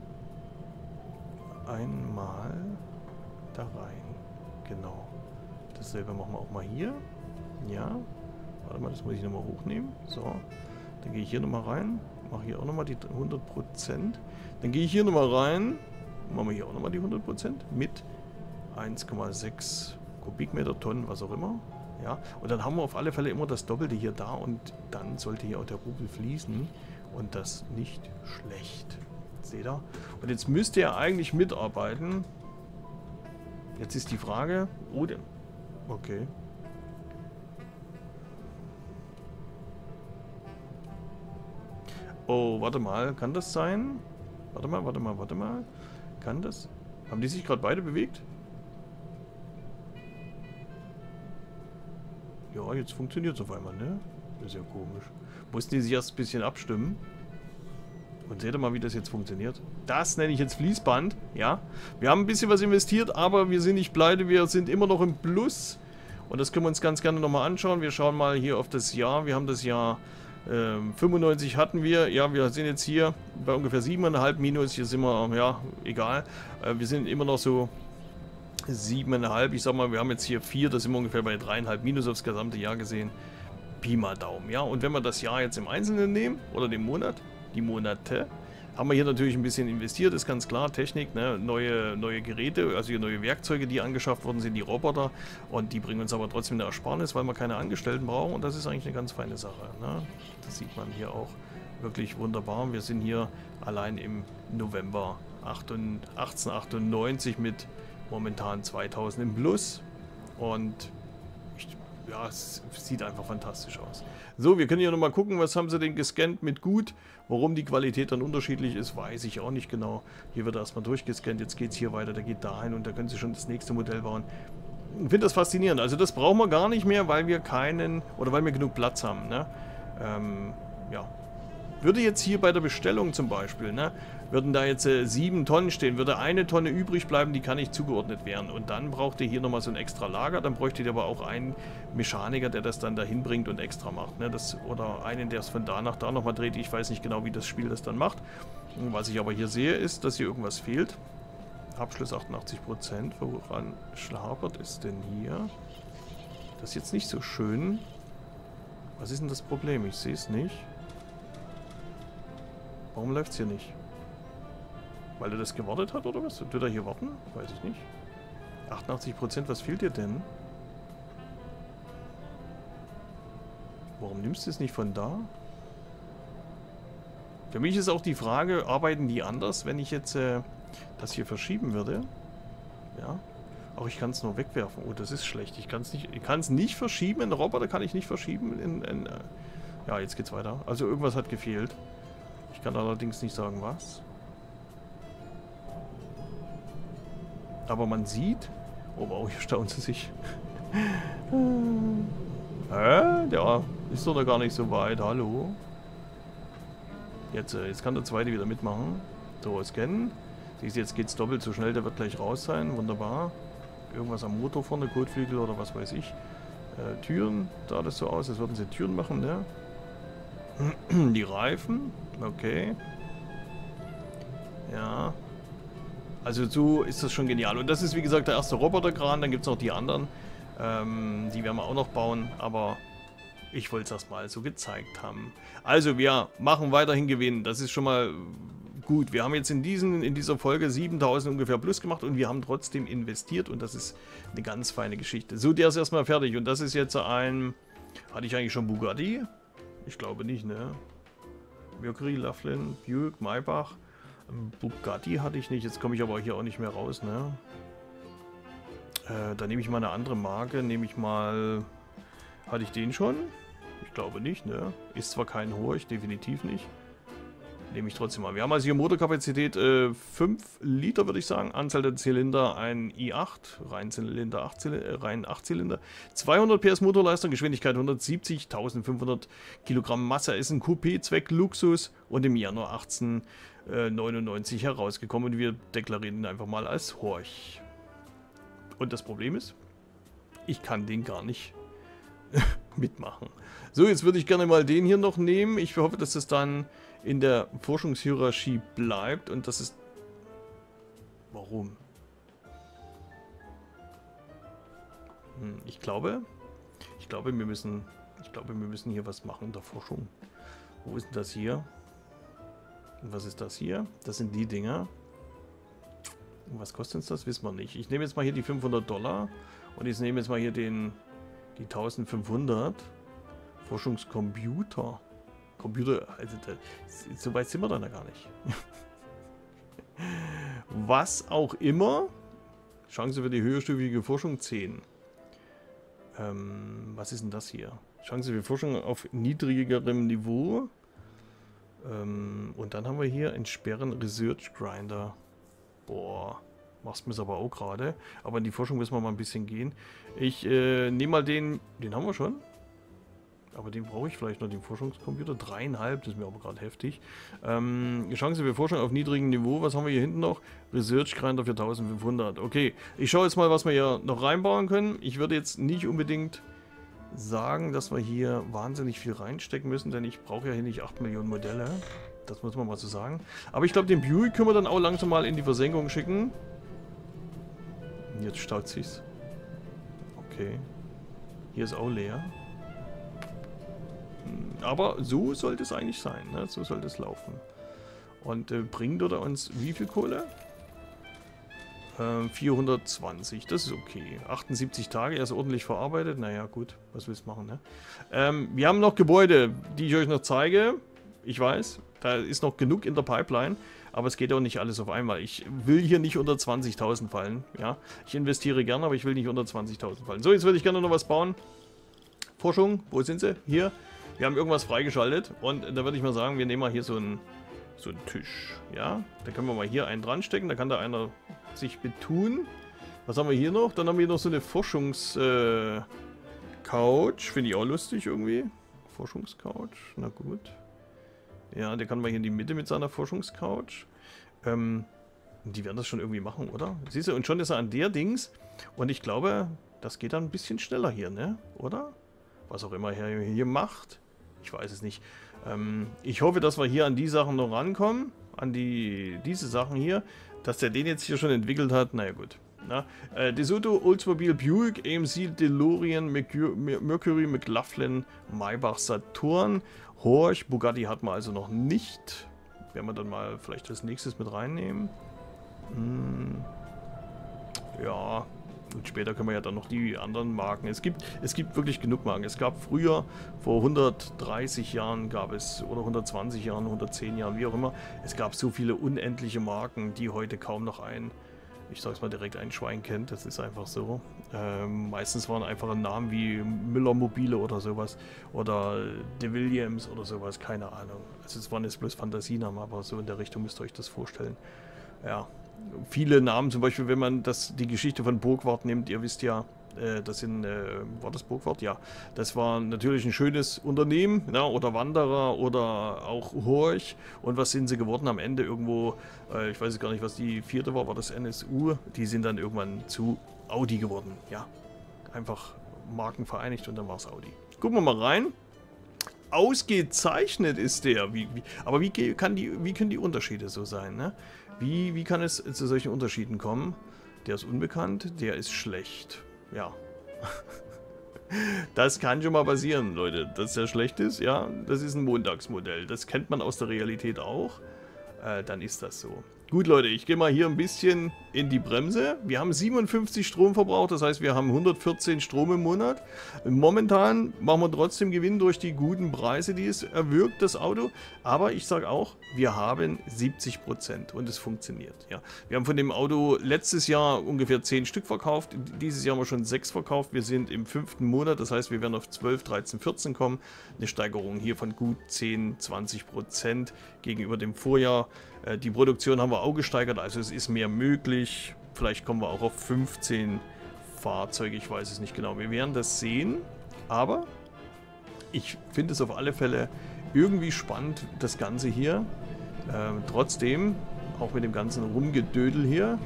Einmal da rein. Genau. Dasselbe machen wir auch mal hier. Ja. Warte mal, das muss ich nochmal hochnehmen. So. Dann gehe ich hier nochmal rein. Mache hier auch nochmal die hundert Prozent. Dann gehe ich hier nochmal rein. Machen wir hier auch nochmal die hundert Prozent. Mit eins Komma sechs Kubikmeter, Tonnen, was auch immer. Ja. Und dann haben wir auf alle Fälle immer das Doppelte hier da. Und dann sollte hier auch der Rubel fließen. Und das nicht schlecht. Seht ihr? Und jetzt müsste er eigentlich mitarbeiten. Jetzt ist die Frage... Oh, der... Okay. Oh, warte mal. Kann das sein? Warte mal, warte mal, warte mal. Kann das? Haben die sich gerade beide bewegt? Ja, jetzt funktioniert es auf einmal, ne? Das ist ja komisch. Mussten die sich erst ein bisschen abstimmen. Und seht ihr mal, wie das jetzt funktioniert. Das nenne ich jetzt Fließband. Ja, wir haben ein bisschen was investiert, aber wir sind nicht pleite. Wir sind immer noch im Plus. Und das können wir uns ganz gerne nochmal anschauen. Wir schauen mal hier auf das Jahr. Wir haben das Jahr äh, fünfundneunzig hatten wir. Ja, wir sind jetzt hier bei ungefähr sieben Komma fünf minus. Hier sind wir, ja, egal. Äh, wir sind immer noch so sieben Komma fünf. Ich sag mal, wir haben jetzt hier vier. Das sind wir ungefähr bei drei Komma fünf minus aufs gesamte Jahr gesehen. Pi mal Daumen. Ja, und wenn wir das Jahr jetzt im Einzelnen nehmen, oder den Monat, die Monate, haben wir hier natürlich ein bisschen investiert, ist ganz klar, Technik, ne? neue, neue Geräte, also hier neue Werkzeuge, die angeschafft worden sind, die Roboter, und die bringen uns aber trotzdem eine Ersparnis, weil wir keine Angestellten brauchen, und das ist eigentlich eine ganz feine Sache. Ne? Das sieht man hier auch wirklich wunderbar. Wir sind hier allein im November achtzehnhundertachtundneunzig mit momentan zweitausend im Plus, und ich, ja, es sieht einfach fantastisch aus. So, wir können hier nochmal gucken, was haben sie denn gescannt mit gut. Warum die Qualität dann unterschiedlich ist, weiß ich auch nicht genau. Hier wird erstmal durchgescannt, jetzt geht es hier weiter, der geht dahin und da können sie schon das nächste Modell bauen. Ich finde das faszinierend. Also das brauchen wir gar nicht mehr, weil wir keinen, oder weil wir genug Platz haben. Ne? Ähm, ja. Würde jetzt hier bei der Bestellung zum Beispiel, ne, würden da jetzt äh, sieben Tonnen stehen, würde eine Tonne übrig bleiben, die kann nicht zugeordnet werden. Und dann braucht ihr hier nochmal so ein extra Lager, dann bräuchtet ihr aber auch einen Mechaniker, der das dann dahin bringt und extra macht. Ne? Das, oder einen, der es von da nach da nochmal dreht. Ich weiß nicht genau, wie das Spiel das dann macht. Und was ich aber hier sehe, ist, dass hier irgendwas fehlt. Abschluss achtundachtzig Prozent. Woran schlapert es denn hier? Das ist jetzt nicht so schön. Was ist denn das Problem? Ich sehe es nicht. Warum läuft es hier nicht? Weil er das gewartet hat oder was? Tut er hier warten? Weiß ich nicht. achtundachtzig Prozent, was fehlt dir denn? Warum nimmst du es nicht von da? Für mich ist auch die Frage, arbeiten die anders, wenn ich jetzt äh, das hier verschieben würde? Ja. Auch ich kann es nur wegwerfen. Oh, das ist schlecht. Ich kann es nicht, ich kann es nicht verschieben. Einen Roboter kann ich nicht verschieben. In, in, äh ja, jetzt geht's weiter. Also irgendwas hat gefehlt. Ich kann allerdings nicht sagen, was. Aber man sieht... Oh, wow, hier staunen sie sich. Hä? Der ist doch noch gar nicht so weit. Hallo? Jetzt, jetzt kann der zweite wieder mitmachen. So, scannen. Siehst du, jetzt geht es doppelt so schnell. Der wird gleich raus sein. Wunderbar. Irgendwas am Motor vorne, Kotflügel oder was weiß ich. Äh, Türen, sah das so aus, als würden sie Türen machen, ne? Die Reifen, okay. Ja. Also so ist das schon genial. Und das ist wie gesagt der erste Roboterkran, dann gibt es noch die anderen. Ähm, die werden wir auch noch bauen, aber ich wollte es erstmal so gezeigt haben. Also wir machen weiterhin Gewinn, das ist schon mal gut. Wir haben jetzt in, diesen, in dieser Folge siebentausend ungefähr plus gemacht und wir haben trotzdem investiert und das ist eine ganz feine Geschichte. So, der ist erstmal fertig und das ist jetzt ein... Hatte ich eigentlich schon Bugatti? Ich glaube nicht, ne? Mercury, Laughlin, Buick, Maybach. Bugatti hatte ich nicht. Jetzt komme ich aber hier auch nicht mehr raus, ne? Äh, da nehme ich mal eine andere Marke. Nehme ich mal... Hatte ich den schon? Ich Ich glaube nicht, ne? Ist zwar kein Horch, definitiv nicht. Nehme ich trotzdem mal. Wir haben also hier Motorkapazität äh, fünf Liter, würde ich sagen. Anzahl der Zylinder ein i acht, rein Zylinder acht Zylinder, äh, rein acht Zylinder. zweihundert P S Motorleistung, Geschwindigkeit hundertsiebzig, eintausendfünfhundert Kilogramm Masse, ist ein Coupé, Zweck Luxus und im Januar achtzehnhundertneunundneunzig herausgekommen und wir deklarieren ihn einfach mal als Horch. Und das Problem ist, ich kann den gar nicht mitmachen. So, jetzt würde ich gerne mal den hier noch nehmen. Ich hoffe, dass es dann in der Forschungshierarchie bleibt und das ist... Warum? Hm, ich glaube, ich glaube, wir müssen, ich glaube, wir müssen hier was machen in der Forschung. Wo ist denn das hier? Und was ist das hier? Das sind die Dinger. Und was kostet uns das? Wissen wir nicht. Ich nehme jetzt mal hier die fünfhundert Dollar und ich nehme jetzt mal hier den, die eintausendfünfhundert. Forschungscomputer. Computer, also da, so weit sind wir dann ja gar nicht. Was auch immer. Chance für die höherstufige Forschung zehn. Ähm, was ist denn das hier? Chance für Forschung auf niedrigerem Niveau. Ähm, und dann haben wir hier entsperren Research Grinder. Boah, machst mir aber auch gerade. Aber in die Forschung müssen wir mal ein bisschen gehen. Ich äh, nehme mal den, den haben wir schon. Aber den brauche ich vielleicht noch, den Forschungscomputer. Dreieinhalb, das ist mir aber gerade heftig. Ähm, Chance für Forschung auf niedrigem Niveau. Was haben wir hier hinten noch? Research Grinder für eintausendfünfhundert. Okay, ich schaue jetzt mal, was wir hier noch reinbauen können. Ich würde jetzt nicht unbedingt sagen, dass wir hier wahnsinnig viel reinstecken müssen, denn ich brauche ja hier nicht acht Millionen Modelle. Das muss man mal so sagen. Aber ich glaube, den Buick können wir dann auch langsam mal in die Versenkung schicken. Jetzt staut sich's. Okay. Hier ist auch leer. Aber so sollte es eigentlich sein, ne? So sollte es laufen. Und äh, bringt oder uns wie viel Kohle? Äh, vierhundertzwanzig, das ist okay. achtundsiebzig Tage, er ist ordentlich verarbeitet. Naja, gut, was willst du machen, ne? Ähm, wir haben noch Gebäude, die ich euch noch zeige. Ich weiß, da ist noch genug in der Pipeline, aber es geht auch nicht alles auf einmal. Ich will hier nicht unter zwanzigtausend fallen, ja. Ich investiere gerne, aber ich will nicht unter zwanzigtausend fallen. So, jetzt würde ich gerne noch was bauen. Forschung, wo sind sie? Hier. Wir haben irgendwas freigeschaltet und da würde ich mal sagen, wir nehmen mal hier so einen, so einen Tisch, ja. Da können wir mal hier einen dran stecken, da kann da einer sich betun. Was haben wir hier noch? Dann haben wir hier noch so eine Forschungs-Couch, äh, finde ich auch lustig irgendwie. Forschungscouch, na gut. Ja, der kann mal hier in die Mitte mit seiner Forschungscouch. Ähm, die werden das schon irgendwie machen, oder? Siehst du, und schon ist er an der Dings und ich glaube, das geht dann ein bisschen schneller hier, ne? Oder? Was auch immer er hier macht. Ich weiß es nicht. Ähm, ich hoffe, dass wir hier an die Sachen noch rankommen. An die diese Sachen hier. Dass der den jetzt hier schon entwickelt hat. Naja gut. Na, äh, DeSoto, Oldsmobile, Buick, A M C, DeLorean, Mercury, Mercury, McLaughlin, Maybach, Saturn, Horch, Bugatti hat man also noch nicht. Werden wir dann mal vielleicht als nächstes mit reinnehmen. Hm. Ja. Und später können wir ja dann noch die anderen Marken. Es gibt, es gibt wirklich genug Marken. Es gab früher, vor hundertdreißig Jahren gab es, oder hundertzwanzig Jahren, hundertzehn Jahren, wie auch immer, es gab so viele unendliche Marken, die heute kaum noch ein, ich sag's mal direkt, ein Schwein kennt. Das ist einfach so. Ähm, meistens waren einfach Namen wie Müller Mobile oder sowas. Oder De Williams oder sowas, keine Ahnung. Also es waren jetzt bloß Fantasienamen, aber so in der Richtung müsst ihr euch das vorstellen. Ja. Viele Namen, zum Beispiel, wenn man das, die Geschichte von Burgwart nimmt, ihr wisst ja, äh, das sind, äh, war das Burgwart? Ja, das war natürlich ein schönes Unternehmen, ja, oder Wanderer oder auch Horch. Und was sind sie geworden am Ende irgendwo, äh, ich weiß gar nicht, was die vierte war, war das N S U, die sind dann irgendwann zu Audi geworden, ja. Einfach Marken vereinigt und dann war es Audi. Gucken wir mal rein. Ausgezeichnet ist der, wie, wie, aber wie, kann die, wie können die Unterschiede so sein, ne? Wie, wie kann es zu solchen Unterschieden kommen? Der ist unbekannt, der ist schlecht. Ja. Das kann schon mal passieren, Leute. Dass der schlecht ist, ja, das ist ein Montagsmodell. Das kennt man aus der Realität auch. Äh, dann ist das so. Gut, Leute, ich gehe mal hier ein bisschen in die Bremse. Wir haben siebenundfünfzig Stromverbrauch, das heißt, wir haben hundertvierzehn Strom im Monat. Momentan machen wir trotzdem Gewinn durch die guten Preise, die es erwirkt, das Auto. Aber ich sage auch, wir haben siebzig Prozent und es funktioniert. Ja. Wir haben von dem Auto letztes Jahr ungefähr zehn Stück verkauft. Dieses Jahr haben wir schon sechs verkauft. Wir sind im fünften Monat, das heißt, wir werden auf zwölf, dreizehn, vierzehn kommen. Eine Steigerung hier von gut zehn, zwanzig Prozent gegenüber dem Vorjahr. Die Produktion haben wir auch gesteigert, also es ist mehr möglich. Vielleicht kommen wir auch auf fünfzehn Fahrzeuge, ich weiß es nicht genau. Wir werden das sehen, aber ich finde es auf alle Fälle irgendwie spannend, das Ganze hier. Ähm, trotzdem, auch mit dem ganzen Rumgedödel hier.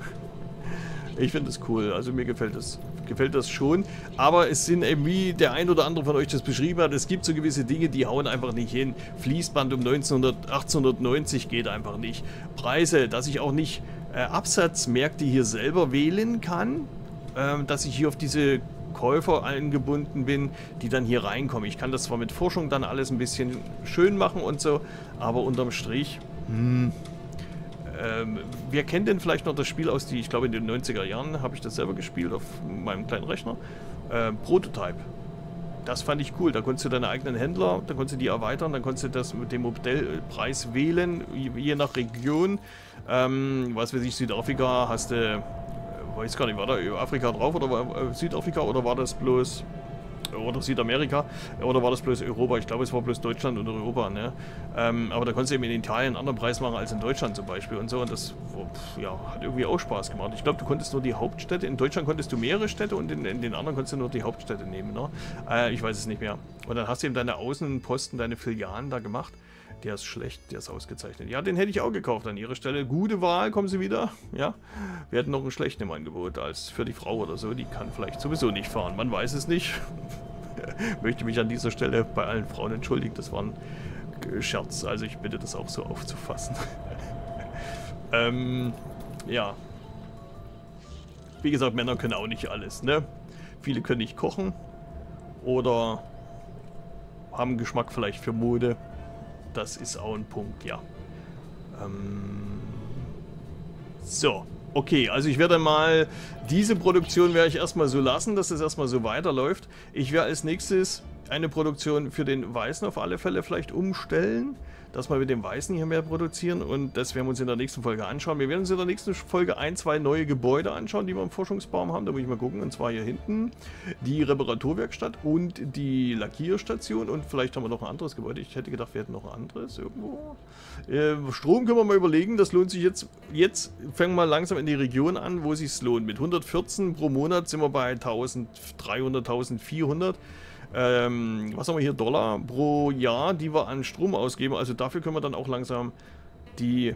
Ich finde es cool, also mir gefällt das, gefällt das schon. Aber es sind eben, wie der ein oder andere von euch das beschrieben hat, es gibt so gewisse Dinge, die hauen einfach nicht hin. Fließband um neunzehnhundert, achtzehnhundertneunzig geht einfach nicht. Preise, dass ich auch nicht äh, Absatzmärkte hier selber wählen kann, äh, dass ich hier auf diese Käufer eingebunden bin, die dann hier reinkommen. Ich kann das zwar mit Forschung dann alles ein bisschen schön machen und so, aber unterm Strich, hm, Ähm, wer kennt denn vielleicht noch das Spiel aus, die, ich glaube in den neunziger Jahren habe ich das selber gespielt auf meinem kleinen Rechner. Ähm, Prototype. Das fand ich cool. Da konntest du deine eigenen Händler, da konntest du die erweitern, dann konntest du das mit dem Modellpreis wählen, je nach Region. Ähm, was weiß ich, Südafrika hast du, äh, weiß gar nicht, war da Afrika drauf oder war äh, Südafrika oder war das bloß oder Südamerika, oder war das bloß Europa? Ich glaube, es war bloß Deutschland und Europa, ne? Ähm, aber da konntest du eben in Italien einen anderen Preis machen als in Deutschland zum Beispiel und so. Und das ja, hat irgendwie auch Spaß gemacht. Ich glaube, du konntest nur die Hauptstädte, in Deutschland konntest du mehrere Städte und in, in den anderen konntest du nur die Hauptstädte nehmen, ne? Äh, ich weiß es nicht mehr. Und dann hast du eben deine Außenposten, deine Filialen da gemacht. Der ist schlecht, der ist ausgezeichnet. Ja, den hätte ich auch gekauft an ihrer Stelle. Gute Wahl, kommen Sie wieder. Ja, wir hätten noch einen schlechten im Angebot als für die Frau oder so. Die kann vielleicht sowieso nicht fahren, man weiß es nicht. Möchte mich an dieser Stelle bei allen Frauen entschuldigen, das war ein Scherz. Also ich bitte das auch so aufzufassen. ähm, ja. Wie gesagt, Männer können auch nicht alles, ne? Viele können nicht kochen oder haben Geschmack vielleicht für Mode. Das ist auch ein Punkt, ja. Ähm, so, okay, also ich werde mal, diese Produktion werde ich erstmal so lassen, dass es erstmal so weiterläuft. Ich werde als nächstes eine Produktion für den Weißen auf alle Fälle vielleicht umstellen, dass wir mit dem Weißen hier mehr produzieren und das werden wir uns in der nächsten Folge anschauen. Wir werden uns in der nächsten Folge ein, zwei neue Gebäude anschauen, die wir im Forschungsbaum haben. Da muss ich mal gucken, und zwar hier hinten die Reparaturwerkstatt und die Lackierstation und vielleicht haben wir noch ein anderes Gebäude. Ich hätte gedacht, wir hätten noch ein anderes irgendwo. Äh, Strom können wir mal überlegen, das lohnt sich jetzt. Jetzt fangen wir langsam in die Region an, wo es sich lohnt. Mit hundertvierzehn pro Monat sind wir bei eintausenddreihundert, eintausendvierhundert. Ähm, was haben wir hier? Dollar pro Jahr, die wir an Strom ausgeben. Also dafür können wir dann auch langsam die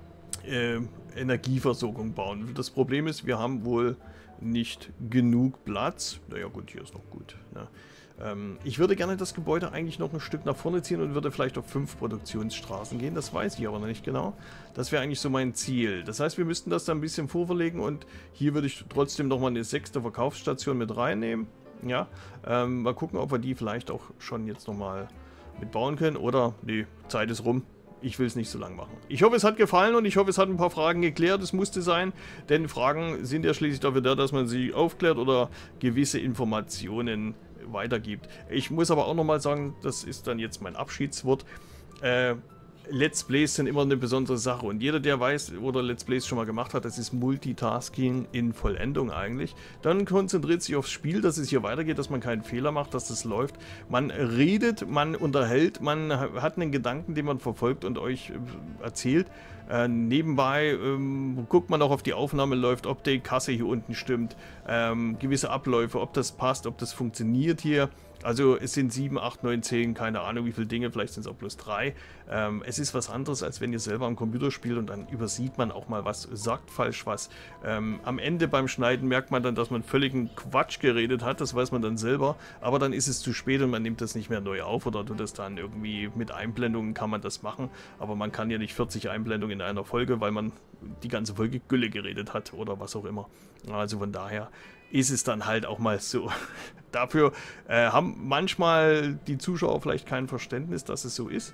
äh, Energieversorgung bauen. Das Problem ist, wir haben wohl nicht genug Platz. Naja gut, hier ist noch gut. Ne? Ähm, ich würde gerne das Gebäude eigentlich noch ein Stück nach vorne ziehen und würde vielleicht auf fünf Produktionsstraßen gehen. Das weiß ich aber noch nicht genau. Das wäre eigentlich so mein Ziel. Das heißt, wir müssten das da ein bisschen vorverlegen und hier würde ich trotzdem nochmal eine sechste Verkaufsstation mit reinnehmen. Ja, ähm, mal gucken, ob wir die vielleicht auch schon jetzt nochmal mitbauen können. Oder, nee, Zeit ist rum. Ich will es nicht so lang machen. Ich hoffe, es hat gefallen und ich hoffe, es hat ein paar Fragen geklärt. Es musste sein, denn Fragen sind ja schließlich dafür da, dass man sie aufklärt oder gewisse Informationen weitergibt. Ich muss aber auch nochmal sagen, das ist dann jetzt mein Abschiedswort. Äh, Let's Plays sind immer eine besondere Sache und jeder, der weiß oder Let's Plays schon mal gemacht hat, das ist Multitasking in Vollendung eigentlich. Dann konzentriert sich aufs Spiel, dass es hier weitergeht, dass man keinen Fehler macht, dass das läuft. Man redet, man unterhält, man hat einen Gedanken, den man verfolgt und euch erzählt. Äh, nebenbei ähm, guckt man auch auf die Aufnahme läuft, ob die Kasse hier unten stimmt, ähm, gewisse Abläufe, ob das passt, ob das funktioniert hier. Also es sind sieben, acht, neun, zehn, keine Ahnung wie viele Dinge, vielleicht sind es auch bloß drei. Ähm, es ist was anderes, als wenn ihr selber am Computer spielt und dann übersieht man auch mal was, sagt falsch was. Ähm, am Ende beim Schneiden merkt man dann, dass man völligen Quatsch geredet hat, das weiß man dann selber, aber dann ist es zu spät und man nimmt das nicht mehr neu auf oder tut das dann irgendwie mit Einblendungen kann man das machen, aber man kann ja nicht vierzig Einblendungen in einer Folge, weil man die ganze Folge Gülle geredet hat oder was auch immer. Also von daher ist es dann halt auch mal so. Dafür äh, haben manchmal die Zuschauer vielleicht kein Verständnis, dass es so ist.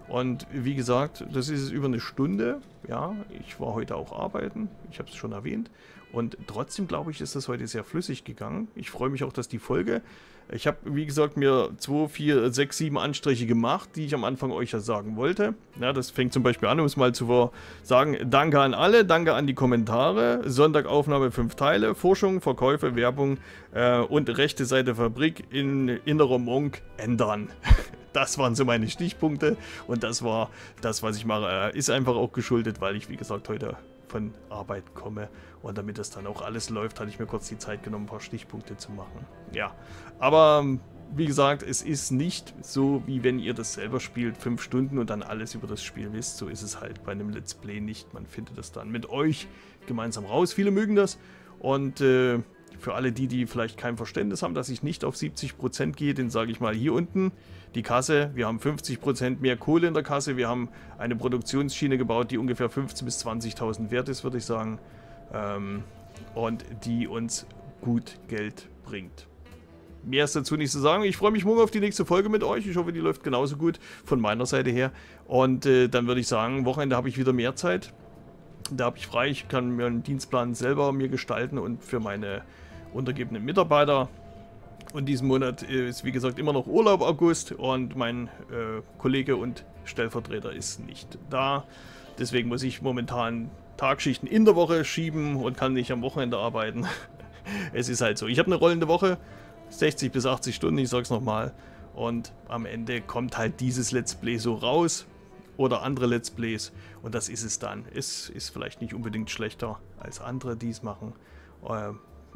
Und wie gesagt, das ist über eine Stunde. Ja, ich war heute auch arbeiten, ich habe es schon erwähnt. Und trotzdem, glaube ich, ist das heute sehr flüssig gegangen. Ich freue mich auch, dass die Folge... Ich habe, wie gesagt, mir zwei, vier, sechs, sieben Anstriche gemacht, die ich am Anfang euch ja sagen wollte. Ja, das fängt zum Beispiel an, um es mal zu sagen. Danke an alle, danke an die Kommentare. Sonntagaufnahme fünf Teile, Forschung, Verkäufe, Werbung äh, und rechte Seite Fabrik in innerer Monk ändern. Das waren so meine Stichpunkte und das war das, was ich mache. Ist einfach auch geschuldet, weil ich, wie gesagt, heute von Arbeit komme und damit das dann auch alles läuft, hatte ich mir kurz die Zeit genommen, ein paar Stichpunkte zu machen. Ja, aber wie gesagt, es ist nicht so, wie wenn ihr das selber spielt, fünf Stunden und dann alles über das Spiel wisst. So ist es halt bei einem Let's Play nicht. Man findet das dann mit euch gemeinsam raus. Viele mögen das und äh, für alle die, die vielleicht kein Verständnis haben, dass ich nicht auf siebzig Prozent gehe, den sage ich mal hier unten, die Kasse, wir haben fünfzig Prozent mehr Kohle in der Kasse, wir haben eine Produktionsschiene gebaut, die ungefähr fünfzehntausend bis zwanzigtausend wert ist, würde ich sagen, ähm, und die uns gut Geld bringt. Mehr ist dazu nicht zu sagen. Ich freue mich morgen auf die nächste Folge mit euch. Ich hoffe, die läuft genauso gut von meiner Seite her. Und äh, dann würde ich sagen, Wochenende habe ich wieder mehr Zeit. Da habe ich frei. Ich kann mir einen Dienstplan selber mir gestalten und für meine untergebenen Mitarbeiter. Und diesen Monat ist, wie gesagt, immer noch Urlaub August und mein äh, Kollege und Stellvertreter ist nicht da. Deswegen muss ich momentan Tagschichten in der Woche schieben und kann nicht am Wochenende arbeiten. Es ist halt so. Ich habe eine rollende Woche, sechzig bis achtzig Stunden, ich sag's nochmal. Und am Ende kommt halt dieses Let's Play so raus oder andere Let's Plays und das ist es dann. Es ist vielleicht nicht unbedingt schlechter als andere, die es machen. Äh,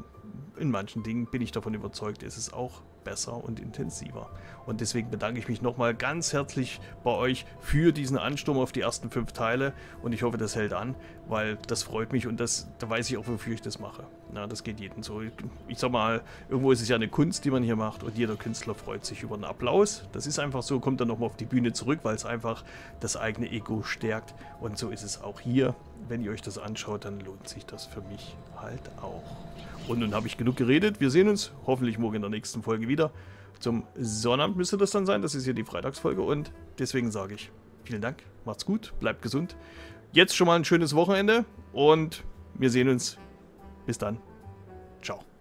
In manchen Dingen bin ich davon überzeugt, ist es auch besser und intensiver. Und deswegen bedanke ich mich nochmal ganz herzlich bei euch für diesen Ansturm auf die ersten fünf Teile. Und ich hoffe, das hält an, weil das freut mich und das, da weiß ich auch, wofür ich das mache. Na, das geht jedem so. Ich, ich sag mal, irgendwo ist es ja eine Kunst, die man hier macht und jeder Künstler freut sich über einen Applaus. Das ist einfach so, kommt dann nochmal auf die Bühne zurück, weil es einfach das eigene Ego stärkt. Und so ist es auch hier. Wenn ihr euch das anschaut, dann lohnt sich das für mich halt auch. Und nun habe ich genug geredet. Wir sehen uns hoffentlich morgen in der nächsten Folge wieder. Zum Sonnabend müsste das dann sein. Das ist hier die Freitagsfolge. Und deswegen sage ich vielen Dank. Macht's gut. Bleibt gesund. Jetzt schon mal ein schönes Wochenende. Und wir sehen uns. Bis dann. Ciao.